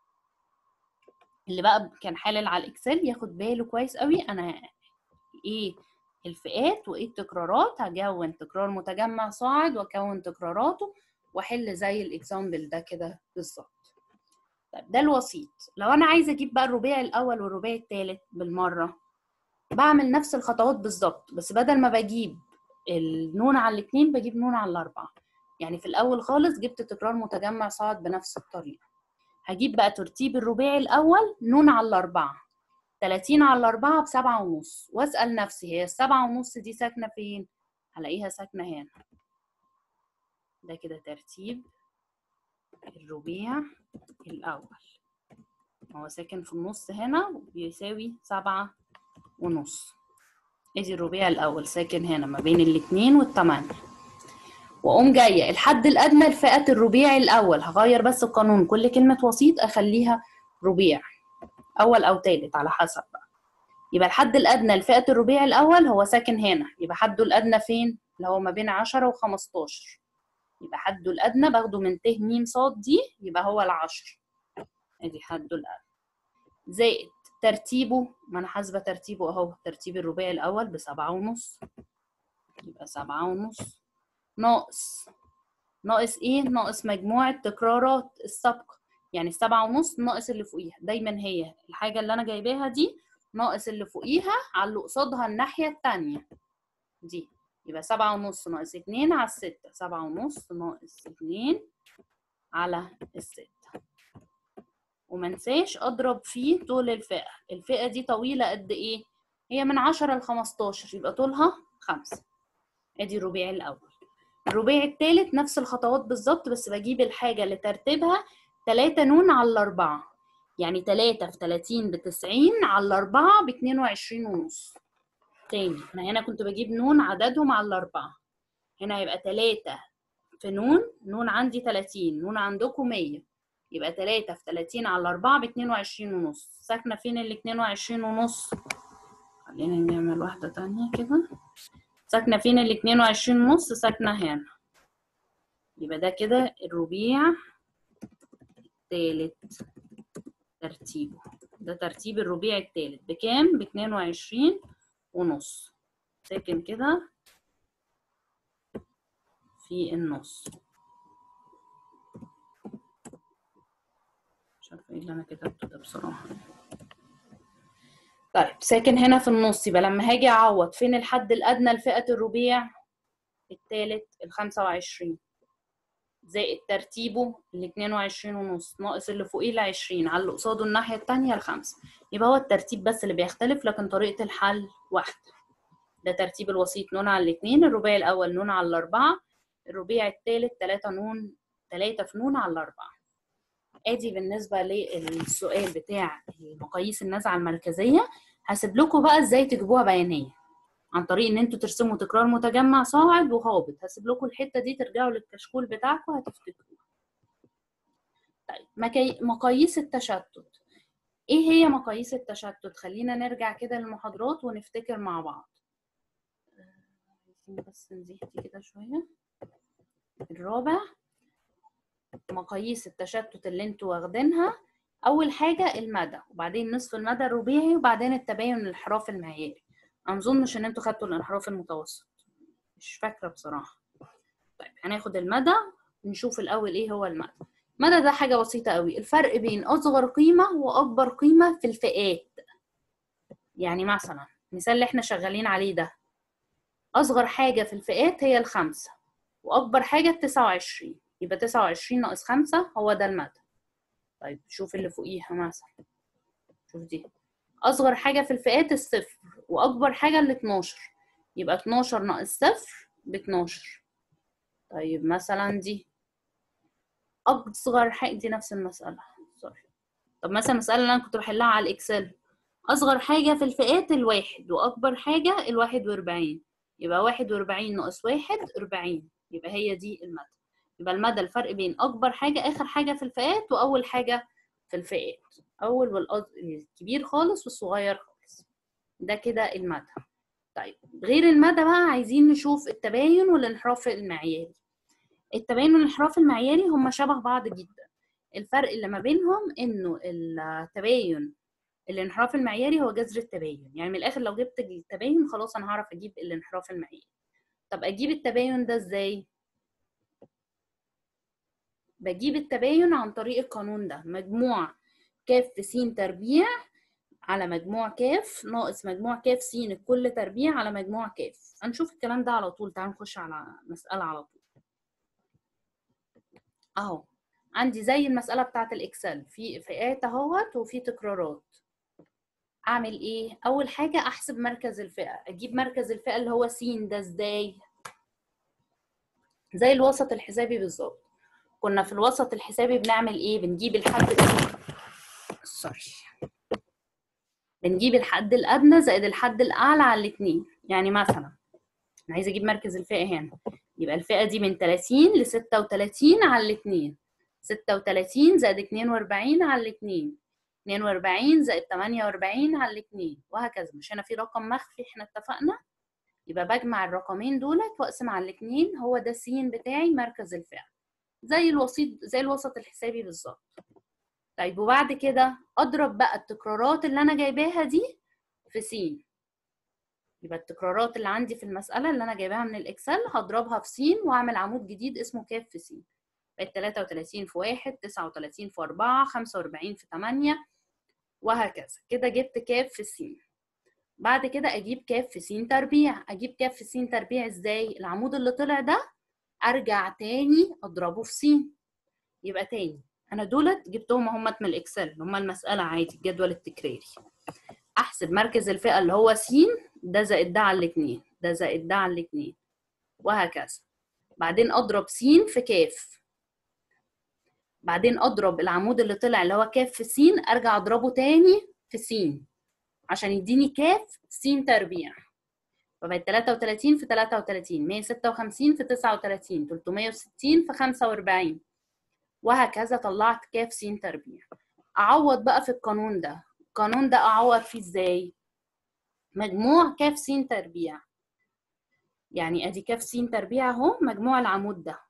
اللي بقى كان حالل على الاكسل ياخد باله كويس قوي انا ايه الفئات وايه التكرارات، هكون تكرار متجمع صاعد واكون تكراراته واحل زي الاكزامبل ده كده بالظبط. طيب ده الوسيط. لو انا عايزه اجيب بقى الرباعي الاول والرباعي الثالث بالمره، بعمل نفس الخطوات بالظبط، بس بدل ما بجيب النون على الاثنين بجيب نون على الاربعه. يعني في الاول خالص جبت تكرار متجمع صاعد بنفس الطريقه، هجيب بقى ترتيب الرباعي الاول نون على الاربعه، 30 على الاربعه ب7.5، واسال نفسي هي ال7.5 دي ساكنه فين؟ هلاقيها ساكنه هنا. ده كده ترتيب الربيع الاول، هو ساكن في النص هنا وبيساوي 7.5. ادي الربيع الاول ساكن هنا ما بين ال2 وال8. واقوم جايه الحد الادنى لفئه الربيع الاول، هغير بس القانون، كل كلمه وسيط اخليها ربيع اول او ثالث على حسب بقى. يبقى الحد الادنى لفئه الربيع الاول هو ساكن هنا، يبقى حده الادنى فين؟ اللي هو ما بين 10 و15، يبقى حده الادنى باخده من ت م ص دي، يبقى هو ال10. ادي حده الادنى زائد ترتيبه، ما انا حاسبه ترتيبه اهو، ترتيب الرباعي الاول ب7.5، يبقى 7.5 ناقص ايه؟ ناقص مجموع التكرارات السابقه، يعني 7.5 ناقص اللي فوقيها، دايما هي الحاجه اللي انا جايباها دي ناقص اللي فوقيها على اللي قصادها الناحيه الثانيه دي، يبقى 7.5 ناقص 2 على 6، 7.5 ناقص 2 على 6. وما انساش اضرب فيه طول الفئه دي طويله قد ايه؟ هي من 10 ل 15، يبقى طولها 5. ادي الربيع الاول. الربيع الثالث نفس الخطوات بالظبط، بس بجيب الحاجه اللي ترتيبها 3 نون على الاربعه، يعني 3 في 30 ب90 على الاربعه ب22.5. تاني انا هنا كنت بجيب نون عددهم على الاربعه، هنا هيبقى 3 في نون عندي 30، نون عندكم 100، يبقى 3 في 30 على 4 ب22.5. ساكنه فين ال22.5؟ خلينا نعمل واحده تانية كده. ساكنه فين ال22.5؟ ساكنه هنا، يبقى ده كده الربيع الثالث ترتيبه. ده ترتيب الربيع الثالث بكام؟ ب22.5، ساكن كده في النص. مش عارفه ايه اللي انا كتبته ده بصراحه. طيب ساكن هنا في النص، يبقى لما هاجي اعوض فين الحد الادنى لفئه الربيع الثالث ال25 زائد ترتيبه ال22.5 ناقص اللي فوقيه ال20 على اللي قصاده الناحيه الثانيه ال5، يبقى هو الترتيب بس اللي بيختلف لكن طريقه الحل واحده. ده ترتيب الوسيط نون على الاثنين، الرباعي الاول نون على الاربعه، الربيع الثالث 3 في نون على الاربعه. ادي بالنسبه للسؤال بتاع مقاييس النزعه المركزيه. هسيب لكم بقى ازاي تجيبوها بيانيه عن طريق ان انتوا ترسموا تكرار متجمع صاعد وهابط. هسيب لكم الحته دي ترجعوا للكشكول بتاعكم هتفتكروها. طيب مقاييس التشتت. ايه هي مقاييس التشتت؟ خلينا نرجع كده للمحاضرات ونفتكر مع بعض. بس نزيح دي كده شوية. الرابع، مقاييس التشتت اللي انتوا واخدينها. اول حاجة المدى، وبعدين نصف المدى الربيعي، وبعدين التباين الانحراف المعياري. ما اظنش ان انتوا خدتوا الانحراف المتوسط، مش فاكرة بصراحة. طيب هناخد المدى، نشوف الاول ايه هو المدى. المدى ده حاجة بسيطة قوي، الفرق بين اصغر قيمة واكبر قيمة في الفئات. يعني مثلا المثال اللي احنا شغالين عليه ده، اصغر حاجة في الفئات هي ال5، واكبر حاجة 29، يبقى 29 ناقص 5 هو ده المدى. طيب شوف اللي فوقيها مثلا، شوف دي، اصغر حاجة في الفئات الصفر، واكبر حاجة ال12، يبقى 12 ناقص صفر ب12. طيب مثلا دي اصغر حاجة، دي نفس المسألة، سوري. طب مثلا المسألة اللي انا كنت بحلها على الاكسل، اصغر حاجة في الفئات الواحد، واكبر حاجة ال41، يبقى 41 ناقص 1 40، يبقى هي دي المدى. يبقى المدى الفرق بين اكبر حاجة اخر حاجة في الفئات واول حاجة في الفئات، اول الكبير خالص والصغير خالص، ده كده المدى. طيب غير المدى بقى عايزين نشوف التباين والانحراف المعياري. التباين والانحراف المعياري هما شبه بعض جدا، الفرق اللي ما بينهم انه التباين الانحراف المعياري هو جذر التباين، يعني من الاخر لو جبت التباين خلاص انا هعرف اجيب الانحراف المعياري. طب اجيب التباين ده ازاي؟ بجيب التباين عن طريق القانون ده، مجموع ك في س تربيع على مجموع ك ناقص مجموع ك س الكل تربيع على مجموع ك. هنشوف الكلام ده على طول، تعالوا نخش على مسألة على طول. اهو عندي زي المسألة بتاعت الاكسل، في فئات اهوت وفي تكرارات. اعمل ايه؟ اول حاجة احسب مركز الفئة. اجيب مركز الفئة اللي هو س ده ازاي؟ زي الوسط الحسابي بالظبط. كنا في الوسط الحسابي بنعمل ايه؟ بنجيب بنجيب الحد الادنى زائد الحد الاعلى على الاثنين. يعني مثلا انا عايزه اجيب مركز الفئه هنا، يبقى الفئه دي من 30 ل 36 على الاثنين، 36 زائد 42 على الاثنين، 42 زائد 48 على الاثنين، وهكذا. مش هنا في رقم مخفي احنا اتفقنا؟ يبقى بجمع الرقمين دولت واقسم على الاثنين، هو ده س بتاعي مركز الفئه، زي الوسط الحسابي بالظبط. طيب وبعد كده اضرب بقى التكرارات اللي انا جايباها دي في س. يبقى التكرارات اللي عندي في المسألة اللي أنا جايباها من الإكسل هضربها في س وأعمل عمود جديد اسمه ك في س. بقت 33 في 1، 39 في 4، 45 في 8، وهكذا. كده جبت ك في س. بعد كده أجيب ك في س تربيع. أجيب ك في س تربيع إزاي؟ العمود اللي طلع ده أرجع تاني أضربه في س. يبقى تاني أنا دولت جبتهم همت من الإكسل، هما المسألة عادي الجدول التكراري. احسب مركز الفئة اللي هو س، ده زائد ده على الاثنين، ده زائد ده على الاثنين، وهكذا. بعدين اضرب س في ك، بعدين اضرب العمود اللي طلع اللي هو ك في س، ارجع اضربه تاني في س عشان يديني ك س تربيع. فبقت 33 في 33، 156 في 39، 360 في 45، وهكذا. طلعت ك س تربيع. اعوض بقى في القانون ده. القانون ده اعوض فيه ازاي؟ مجموع ك س تربيع، يعني ادي ك س تربيع اهو، مجموع العمود ده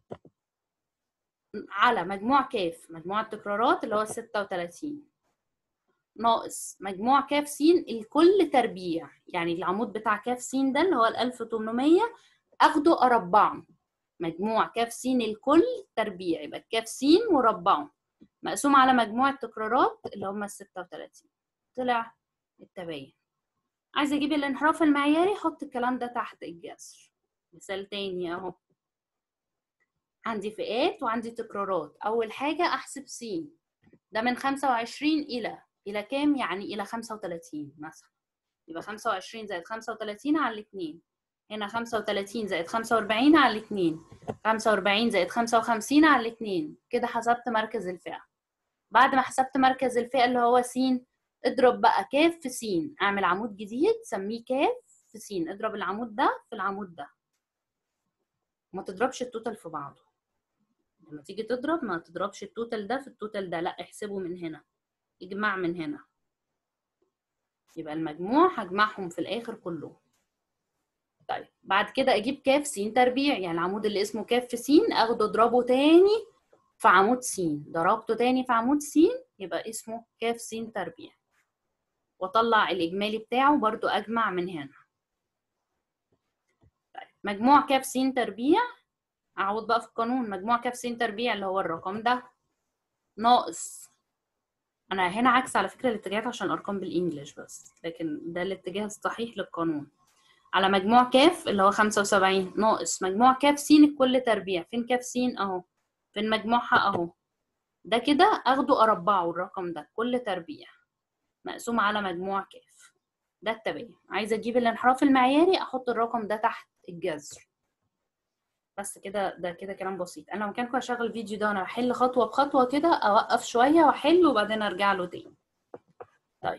على مجموع ك، مجموع التكرارات اللي هو 36، ناقص مجموع ك س الكل تربيع، يعني العمود بتاع ك س ده اللي هو ال 1800 اخده اربعه، مجموع ك س الكل تربيع، يبقى ك س وربعه مقسوم على مجموع التكرارات اللي هم ال 36، طلع التباين. عايزه اجيب الانحراف المعياري، حط الكلام ده تحت الجذر. مثال تاني اهو، عندي فئات وعندي تكرارات. اول حاجه احسب س، ده من 25 الى كام؟ يعني الى 35 مثلا، يبقى 25 زائد 35 على الاثنين، هنا 35 زائد 45 على الاثنين، 45 زائد 55 على الاثنين. كده حسبت مركز الفئه. بعد ما حسبت مركز الفئه اللي هو س، اضرب بقى ك في س، اعمل عمود جديد سميه ك في س، اضرب العمود ده في العمود ده، ما تضربش التوتال في بعضه. لما تيجي تضرب ما تضربش التوتال ده في التوتال ده، لا احسبه من هنا، اجمع من هنا، يبقى المجموع هجمعهم في الاخر كلهم. طيب بعد كده اجيب كاف س تربيع، يعني العمود اللي اسمه كاف في س اخده اضربه تاني في عمود س، ضربته تاني في عمود س يبقى اسمه كاف س تربيع، واطلع الاجمالي بتاعه برضو اجمع من هنا. طيب مجموع كاف س تربيع، اعوض بقى في القانون، مجموع كاف س تربيع اللي هو الرقم ده ناقص، انا هنا عكس على فكرة الاتجاهات عشان الارقام بالانجلش بس، لكن ده الاتجاه الصحيح للقانون، على مجموع كاف اللي هو 75 ناقص مجموع كاف س الكل تربيع. فين كاف س اهو، فين مجموعها اهو، ده كده اخده اربعه الرقم ده كل تربيع مقسوم على مجموع كاف، ده التباين. عايزه اجيب الانحراف المعياري احط الرقم ده تحت الجذر بس كده. ده كده كلام بسيط. انا لو مكانكم هشغل الفيديو ده وانا بحل خطوه بخطوه كده، اوقف شويه واحل وبعدين ارجع له تاني. طيب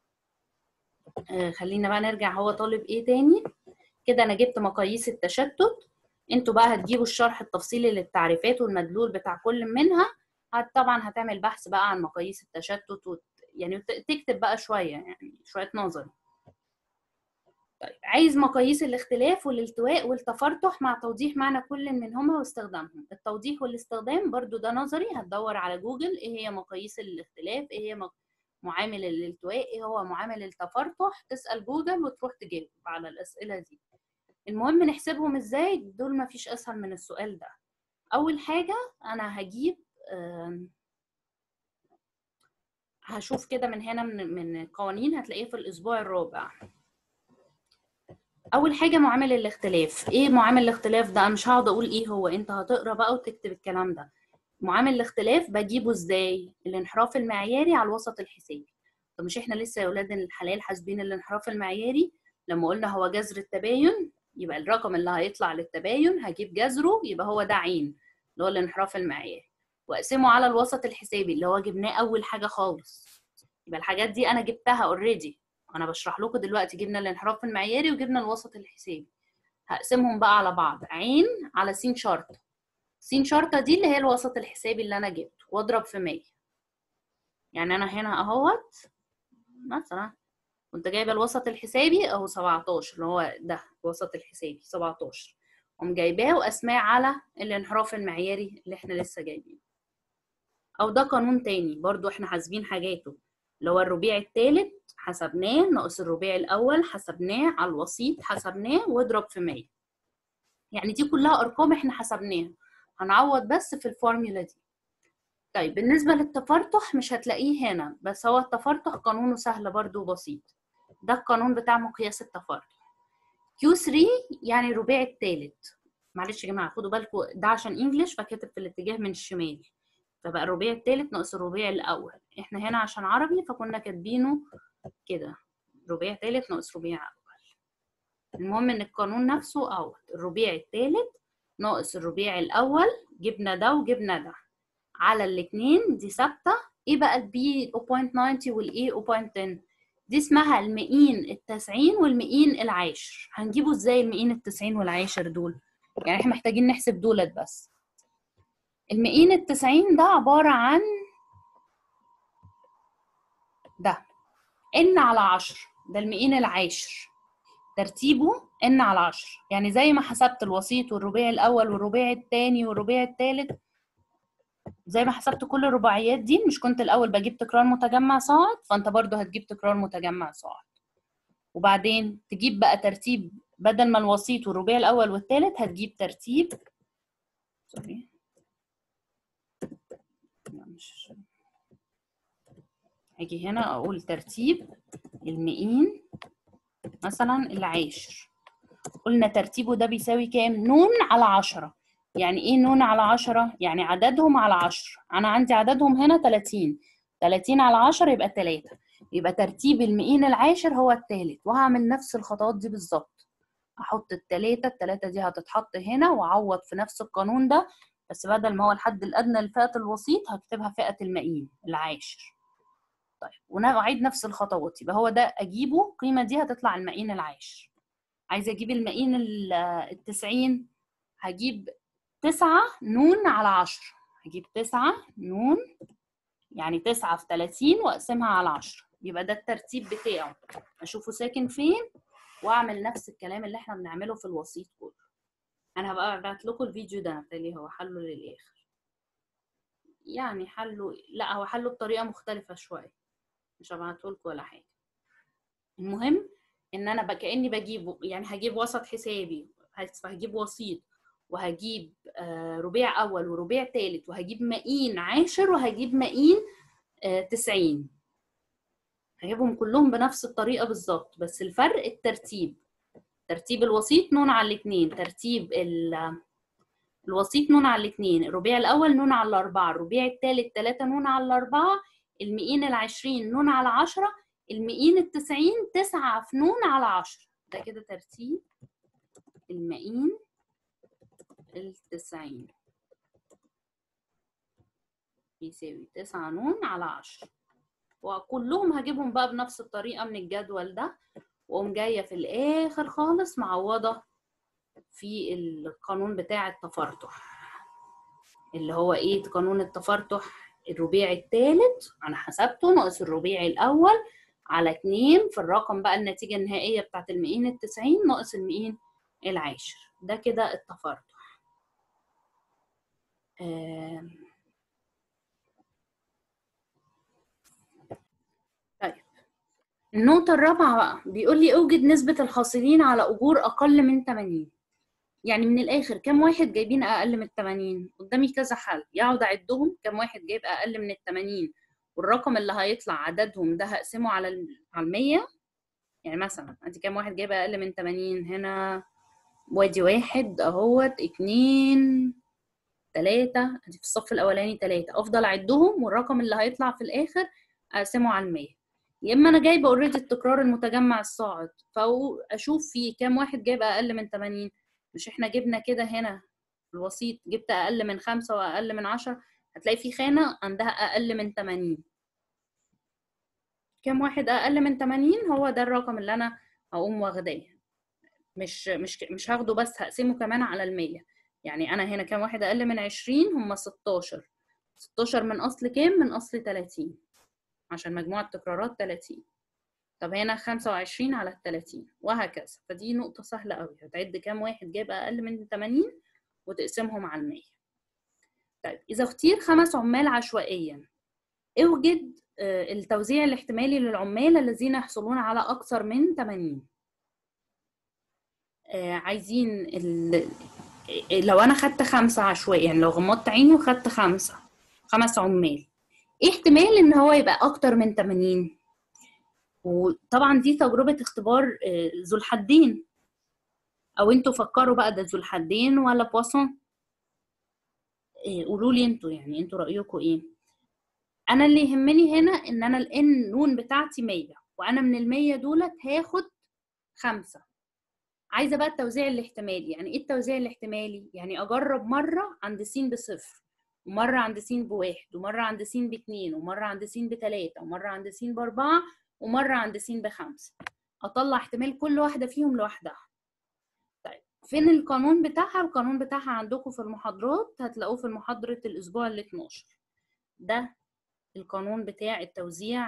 خلينا بقى نرجع، هو طالب ايه تاني كده؟ انا جبت مقاييس التشتت، انتوا بقى هتجيبوا الشرح التفصيلي للتعريفات والمدلول بتاع كل منها. طبعا هتعمل بحث بقى عن مقاييس التشتت يعني تكتب بقى شويه، يعني شويه نظري. طيب عايز مقاييس الاختلاف والالتواء والتفرطح مع توضيح معنى كل منهما واستخدامهم. التوضيح والاستخدام برضو ده نظري، هتدور على جوجل ايه هي مقاييس الاختلاف، ايه هي معامل الالتواء، ايه هو معامل التفرطح، تسأل جوجل وتروح تجاوب على الأسئلة دي. المهم نحسبهم ازاي، دول مفيش اسهل من السؤال ده. اول حاجة انا هجيب هشوف كده من هنا من القوانين هتلاقيه في الاسبوع الرابع. اول حاجة معامل الاختلاف. ايه معامل الاختلاف ده؟ انا مش هقعد اقول ايه هو، انت هتقرا بقى وتكتب الكلام ده. معامل الاختلاف بجيبه ازاي؟ الانحراف المعياري على الوسط الحسابي. طب مش احنا لسه يا ولاد الحلال حاسبين الانحراف المعياري لما قلنا هو جذر التباين؟ يبقى الرقم اللي هيطلع للتباين هجيب جذره، يبقى هو ده عين اللي هو الانحراف المعياري، واقسمه على الوسط الحسابي اللي هو جبناه اول حاجه خالص. يبقى الحاجات دي انا جبتها اوريدي، انا بشرح لكم دلوقتي جبنا الانحراف المعياري وجبنا الوسط الحسابي. هقسمهم بقى على بعض، عين على س شرطه، س شرطه دي اللي هي الوسط الحسابي اللي انا جبته، واضرب في 100. يعني انا هنا اهوت مثلا كنت جايبه الوسط الحسابي اهو 17 اللي هو ده الوسط الحسابي 17، قوم جايباه وقسماه على الانحراف المعياري اللي احنا لسه جايبينه. او ده قانون تاني برضو احنا حاسبين حاجاته، اللي هو الربيع الثالث حسبناه ناقص الربيع الاول حسبناه على الوسيط حسبناه واضرب في 100. يعني دي كلها ارقام احنا حسبناها، هنعوض بس في الفورميولا دي. طيب بالنسبه للتفرطح مش هتلاقيه هنا، بس هو التفرطح قانونه سهل برضو وبسيط، ده القانون بتاع مقياس التفرطح. Q3 يعني الرباع الثالث. معلش يا جماعه خدوا بالكم ده عشان انجلش فكاتب في الاتجاه من الشمال، فبقى الرباع الثالث ناقص الرباع الاول. احنا هنا عشان عربي فكنا كاتبينه كده، رباع ثالث ناقص رباع اول. المهم ان القانون نفسه اهو، الرباع الثالث ناقص الرباع الاول، جبنا ده وجبنا ده على الاثنين، دي ثابته. ايه بقى البي 0.90 والاي 0.10؟ دي اسمها المئين التسعين والمئين العاشر. هنجيبه ازاي المئين التسعين والعاشر دول؟ يعني احنا محتاجين نحسب دولت بس. المئين التسعين ده عبارة عن ده n على 10، ده المئين العاشر ترتيبه n على 10. يعني زي ما حسبت الوسيط والرباع الأول والرباع الثاني والرباع الثالث، زي ما حسبت كل الرباعيات دي، مش كنت الأول بجيب تكرار متجمع صاعد؟ فأنت برضو هتجيب تكرار متجمع صاعد، وبعدين تجيب بقى ترتيب، بدل ما الوسيط والرباع الأول والثالث هتجيب ترتيب هاجي هنا أقول ترتيب المئين مثلا العاشر. قلنا ترتيبه ده بيساوي كام؟ نون على 10. يعني إيه نون على 10؟ يعني عددهم على 10. أنا عندي عددهم هنا 30، 30 على 10 يبقى 3. يبقى ترتيب المئين العاشر هو الثالث، وهعمل نفس الخطوات دي بالظبط. احط التلاتة دي هتتحط هنا واعوض في نفس القانون ده، بس بدل ما هو الحد الادنى لفئة الوسيط هكتبها فئة المئين العاشر. طيب ونعيد نفس الخطوات، يبقى هو ده اجيبه القيمة دي هتطلع المئين العاشر. عايزة اجيب المئين التسعين، هجيب 9 نون على 10. هجيب 9 نون، يعني 9 في 30 واقسمها على 10، يبقى ده الترتيب بتاعه. اشوفه ساكن فين واعمل نفس الكلام اللي احنا بنعمله في الوسيط كله. انا هبقى ابعت لكم الفيديو ده، بالتالي هو حله للاخر، يعني حله، لا هو حله بطريقه مختلفه شويه، مش هبعته لكم ولا حاجه. المهم ان انا كاني بجيب، يعني هجيب وسط حسابي، هجيب وسيط، وهجيب ربيع اول وربيع ثالث، وهجيب مئين عاشر، وهجيب مئين 90. هجيبهم كلهم بنفس الطريقه بالظبط، بس الفرق الترتيب. ترتيب الوسيط نون على الاثنين، ترتيب الوسيط نون على الاثنين، الربيع الاول نون على الاربعه، الربيع الثالث 3 نون على الاربعه، المئين العشرين نون على 10، المئين التسعين 9 في نون على 10. ده كده ترتيب المئين التسعين بيساوي 9 نون على 10. وكلهم هجيبهم بقى بنفس الطريقه من الجدول ده، واقوم جايه في الاخر خالص معوضه في القانون بتاع التفرتح، اللي هو ايه قانون التفرتح؟ الربيع الثالث انا حسبته ناقص الربيع الاول على 2 في الرقم بقى النتيجه النهائيه بتاعت المئين التسعين ناقص المئين العاشر. ده كده التفرتح. طيب النقطه الرابعه بقى بيقول لي اوجد نسبه الحاصلين على اجور اقل من 80. يعني من الاخر كم واحد جايبين اقل من 80؟ قدامي كذا حل، يقعد اعدهم كم واحد جايب اقل من 80، والرقم اللي هيطلع عددهم ده هقسمه على 100. يعني مثلا ادي كام واحد جايب اقل من 80 هنا؟ وادي واحد اهوت، 2 3، ادي في الصف الاولاني 3، افضل اعدهم والرقم اللي هيطلع في الاخر اقسمه على 100. يا اما انا جايبه اوريدي التكرار المتجمع الصاعد، فاشوف فيه كام واحد جايب اقل من 80. مش احنا جبنا كده هنا في الوسيط، جبت اقل من 5 واقل من 10، هتلاقي في خانه عندها اقل من 80. كام واحد اقل من 80 هو ده الرقم اللي انا هقوم واخداه. مش هاخده بس، هقسمه كمان على 100. يعني انا هنا كام واحد اقل من 20؟ هم 16. 16 من اصل كام؟ من اصل 30، عشان مجموع التكرارات 30. طب هنا 25 على 30 وهكذا. فدي نقطة سهلة قوي، هتعد كام واحد جاب اقل من 80 وتقسمهم على 100. طيب اذا اختير 5 عمال عشوائيا، اوجد التوزيع الاحتمالي للعمال الذين يحصلون على اكثر من 80. عايزين لو انا خدت 5 عشوائي، يعني لو غمضت عيني وخدت 5 عمال، ايه احتمال ان هو يبقى اكتر من 80؟ وطبعا دي تجربة اختبار ذو الحدين، او انتوا فكروا بقى ده ذو الحدين ولا بواسون؟ قولوا لي انتوا، يعني انتوا رأيكم ايه؟ انا اللي يهمني هنا ان انا الان نون بتاعتي 100، وانا من ال100 دولت هاخد 5. عايزه بقى التوزيع الاحتمالي. يعني ايه التوزيع الاحتمالي؟ يعني اجرب مره عند س ب0، ومره عند س ب1، ومره عند س ب2، ومره عند س ب3، ومره عند س ب4، ومره عند س ب5. اطلع احتمال كل واحده فيهم لوحدها. طيب فين القانون بتاعها؟ القانون بتاعها عندكم في المحاضرات، هتلاقوه في محاضره الاسبوع ال 12. ده القانون بتاع التوزيع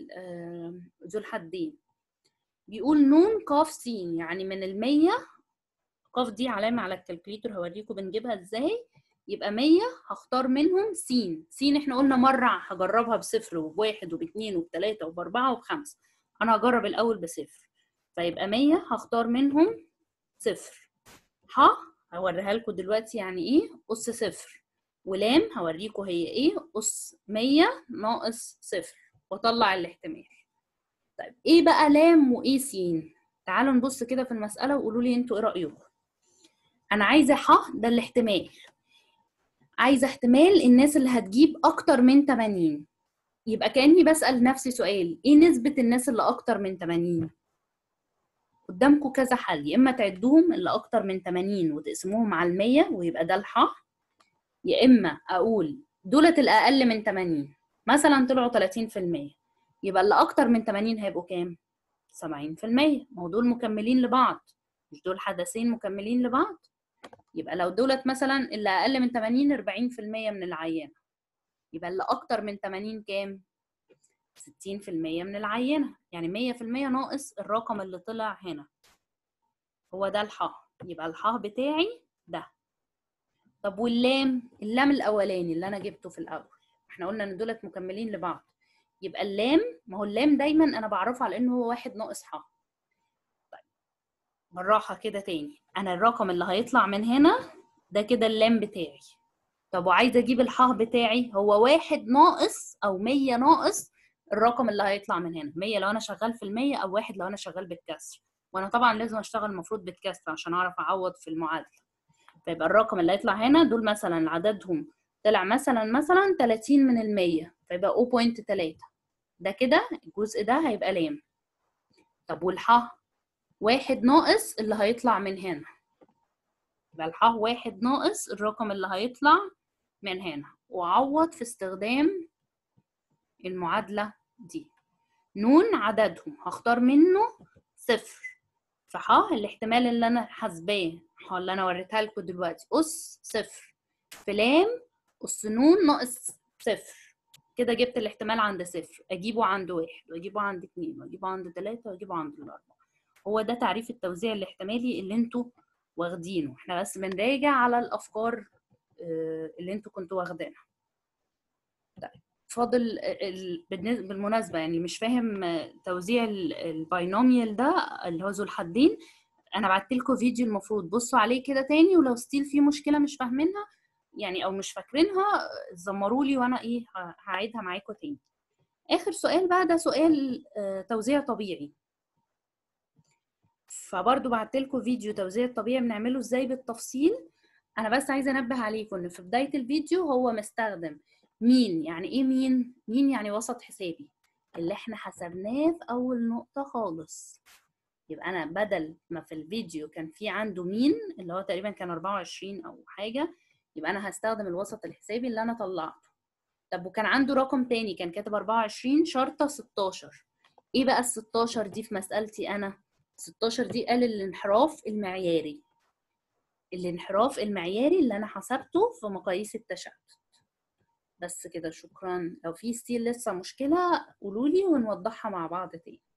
ذو الحدين. بيقول نون ق س، يعني من ال100، ق دي علامة على الكالكوليتر هوريكم بنجيبها ازاي. يبقى 100 هختار منهم س. س احنا قلنا مرة هجربها ب0 وب1 وب2 وب3 وب4 وب5. انا هجرب الاول ب0، فيبقى 100 هختار منهم 0. ح هوريها لكم دلوقتي يعني ايه اس 0، ولام هوريكم هي ايه اس 100 ناقص 0، واطلع الاحتمال. طيب ايه بقى لام وايه س؟ تعالوا نبص كده في المسألة وقولوا لي انتوا ايه رأيكم. انا عايزه ح، ده الاحتمال، عايزه احتمال الناس اللي هتجيب اكتر من 80. يبقى كأني بسأل نفسي سؤال، ايه نسبة الناس اللي اكتر من 80؟ قدامكم كذا حل، يا اما تعدوهم اللي اكتر من 80 وتقسموهم على 100 ويبقى ده الح، يا اما اقول دولت الاقل من 80 مثلا طلعوا 30%، يبقى اللي اكتر من 80 هيبقوا كام؟ 70%. ما هو دول مكملين لبعض، مش دول حدثين مكملين لبعض؟ يبقى لو دولت مثلا اللي اقل من 80 40% من العينه، يبقى اللي اكتر من 80 كام؟ 60% من العينه، يعني 100% ناقص الرقم اللي طلع هنا، هو ده الحاء. يبقى الحاء بتاعي ده. طب واللام؟ اللام الاولاني اللي انا جبته في الاول، احنا قلنا ان دولت مكملين لبعض، يبقى اللام، ما هو اللام دايما انا بعرفه على انه هو 1 ناقص حاء. طيب بالراحه كده تاني، انا الرقم اللي هيطلع من هنا ده كده اللام بتاعي. طب وعايزه اجيب الحاء بتاعي، هو 1 ناقص او 100 ناقص الرقم اللي هيطلع من هنا، 100 لو انا شغال في المية، او 1 لو انا شغال بالكسر، وانا طبعا لازم اشتغل المفروض بالكسر عشان اعرف اعوض في المعادله. فيبقى الرقم اللي هيطلع هنا دول مثلا عددهم طلع مثلا 30 من المية، فيبقى 0.3، ده كده الجزء ده هيبقى لام. طب والحاء؟ 1 ناقص اللي هيطلع من هنا، يبقى الحاء 1 ناقص الرقم اللي هيطلع من هنا، وعوض في استخدام المعادلة دي. نون عددهم هختار منه 0، فحا الاحتمال اللي انا حاسباه اللي انا وريتها لكم دلوقتي اس 0، في لام اس نون ناقص 0. كده جبت الاحتمال عند 0، اجيبه عند 1 واجيبه عند 2 واجيبه عند 3 واجيبه عند 4. هو ده تعريف التوزيع الاحتمالي اللي انتوا واخدينه، احنا بس بنراجع على الافكار اللي انتوا كنتوا واخدينها. طيب فاضل بالمناسبة يعني مش فاهم توزيع الباينوميال ده اللي هو ذو الحدين، انا بعت لكم فيديو المفروض بصوا عليه كده تاني، ولو ستيل في مشكلة مش فاهمينها يعني او مش فاكرينها زمروا لي وانا ايه هعيدها معاكم تاني. اخر سؤال بقى ده سؤال توزيع طبيعي، فبرضو بعت لكم فيديو توزيع الطبيعي بنعمله ازاي بالتفصيل. انا بس عايزه انبه عليكم ان في بدايه الفيديو هو مستخدم مين. يعني ايه مين؟ مين يعني وسط حسابي اللي احنا حسبناه في اول نقطه خالص. يبقى انا بدل ما في الفيديو كان في عنده مين اللي هو تقريبا كان 24 او حاجه، يبقى انا هستخدم الوسط الحسابي اللي انا طلعته. طب وكان عنده رقم تاني كان كاتب 24 شرطه 16. ايه بقى ال 16 دي في مسألتي انا؟ 16 دي قال الانحراف المعياري، الانحراف المعياري اللي انا حسبته في مقاييس التشتت. بس كده، شكرا. لو في ستيل لسه مشكلة قولولي ونوضحها مع بعض تاني.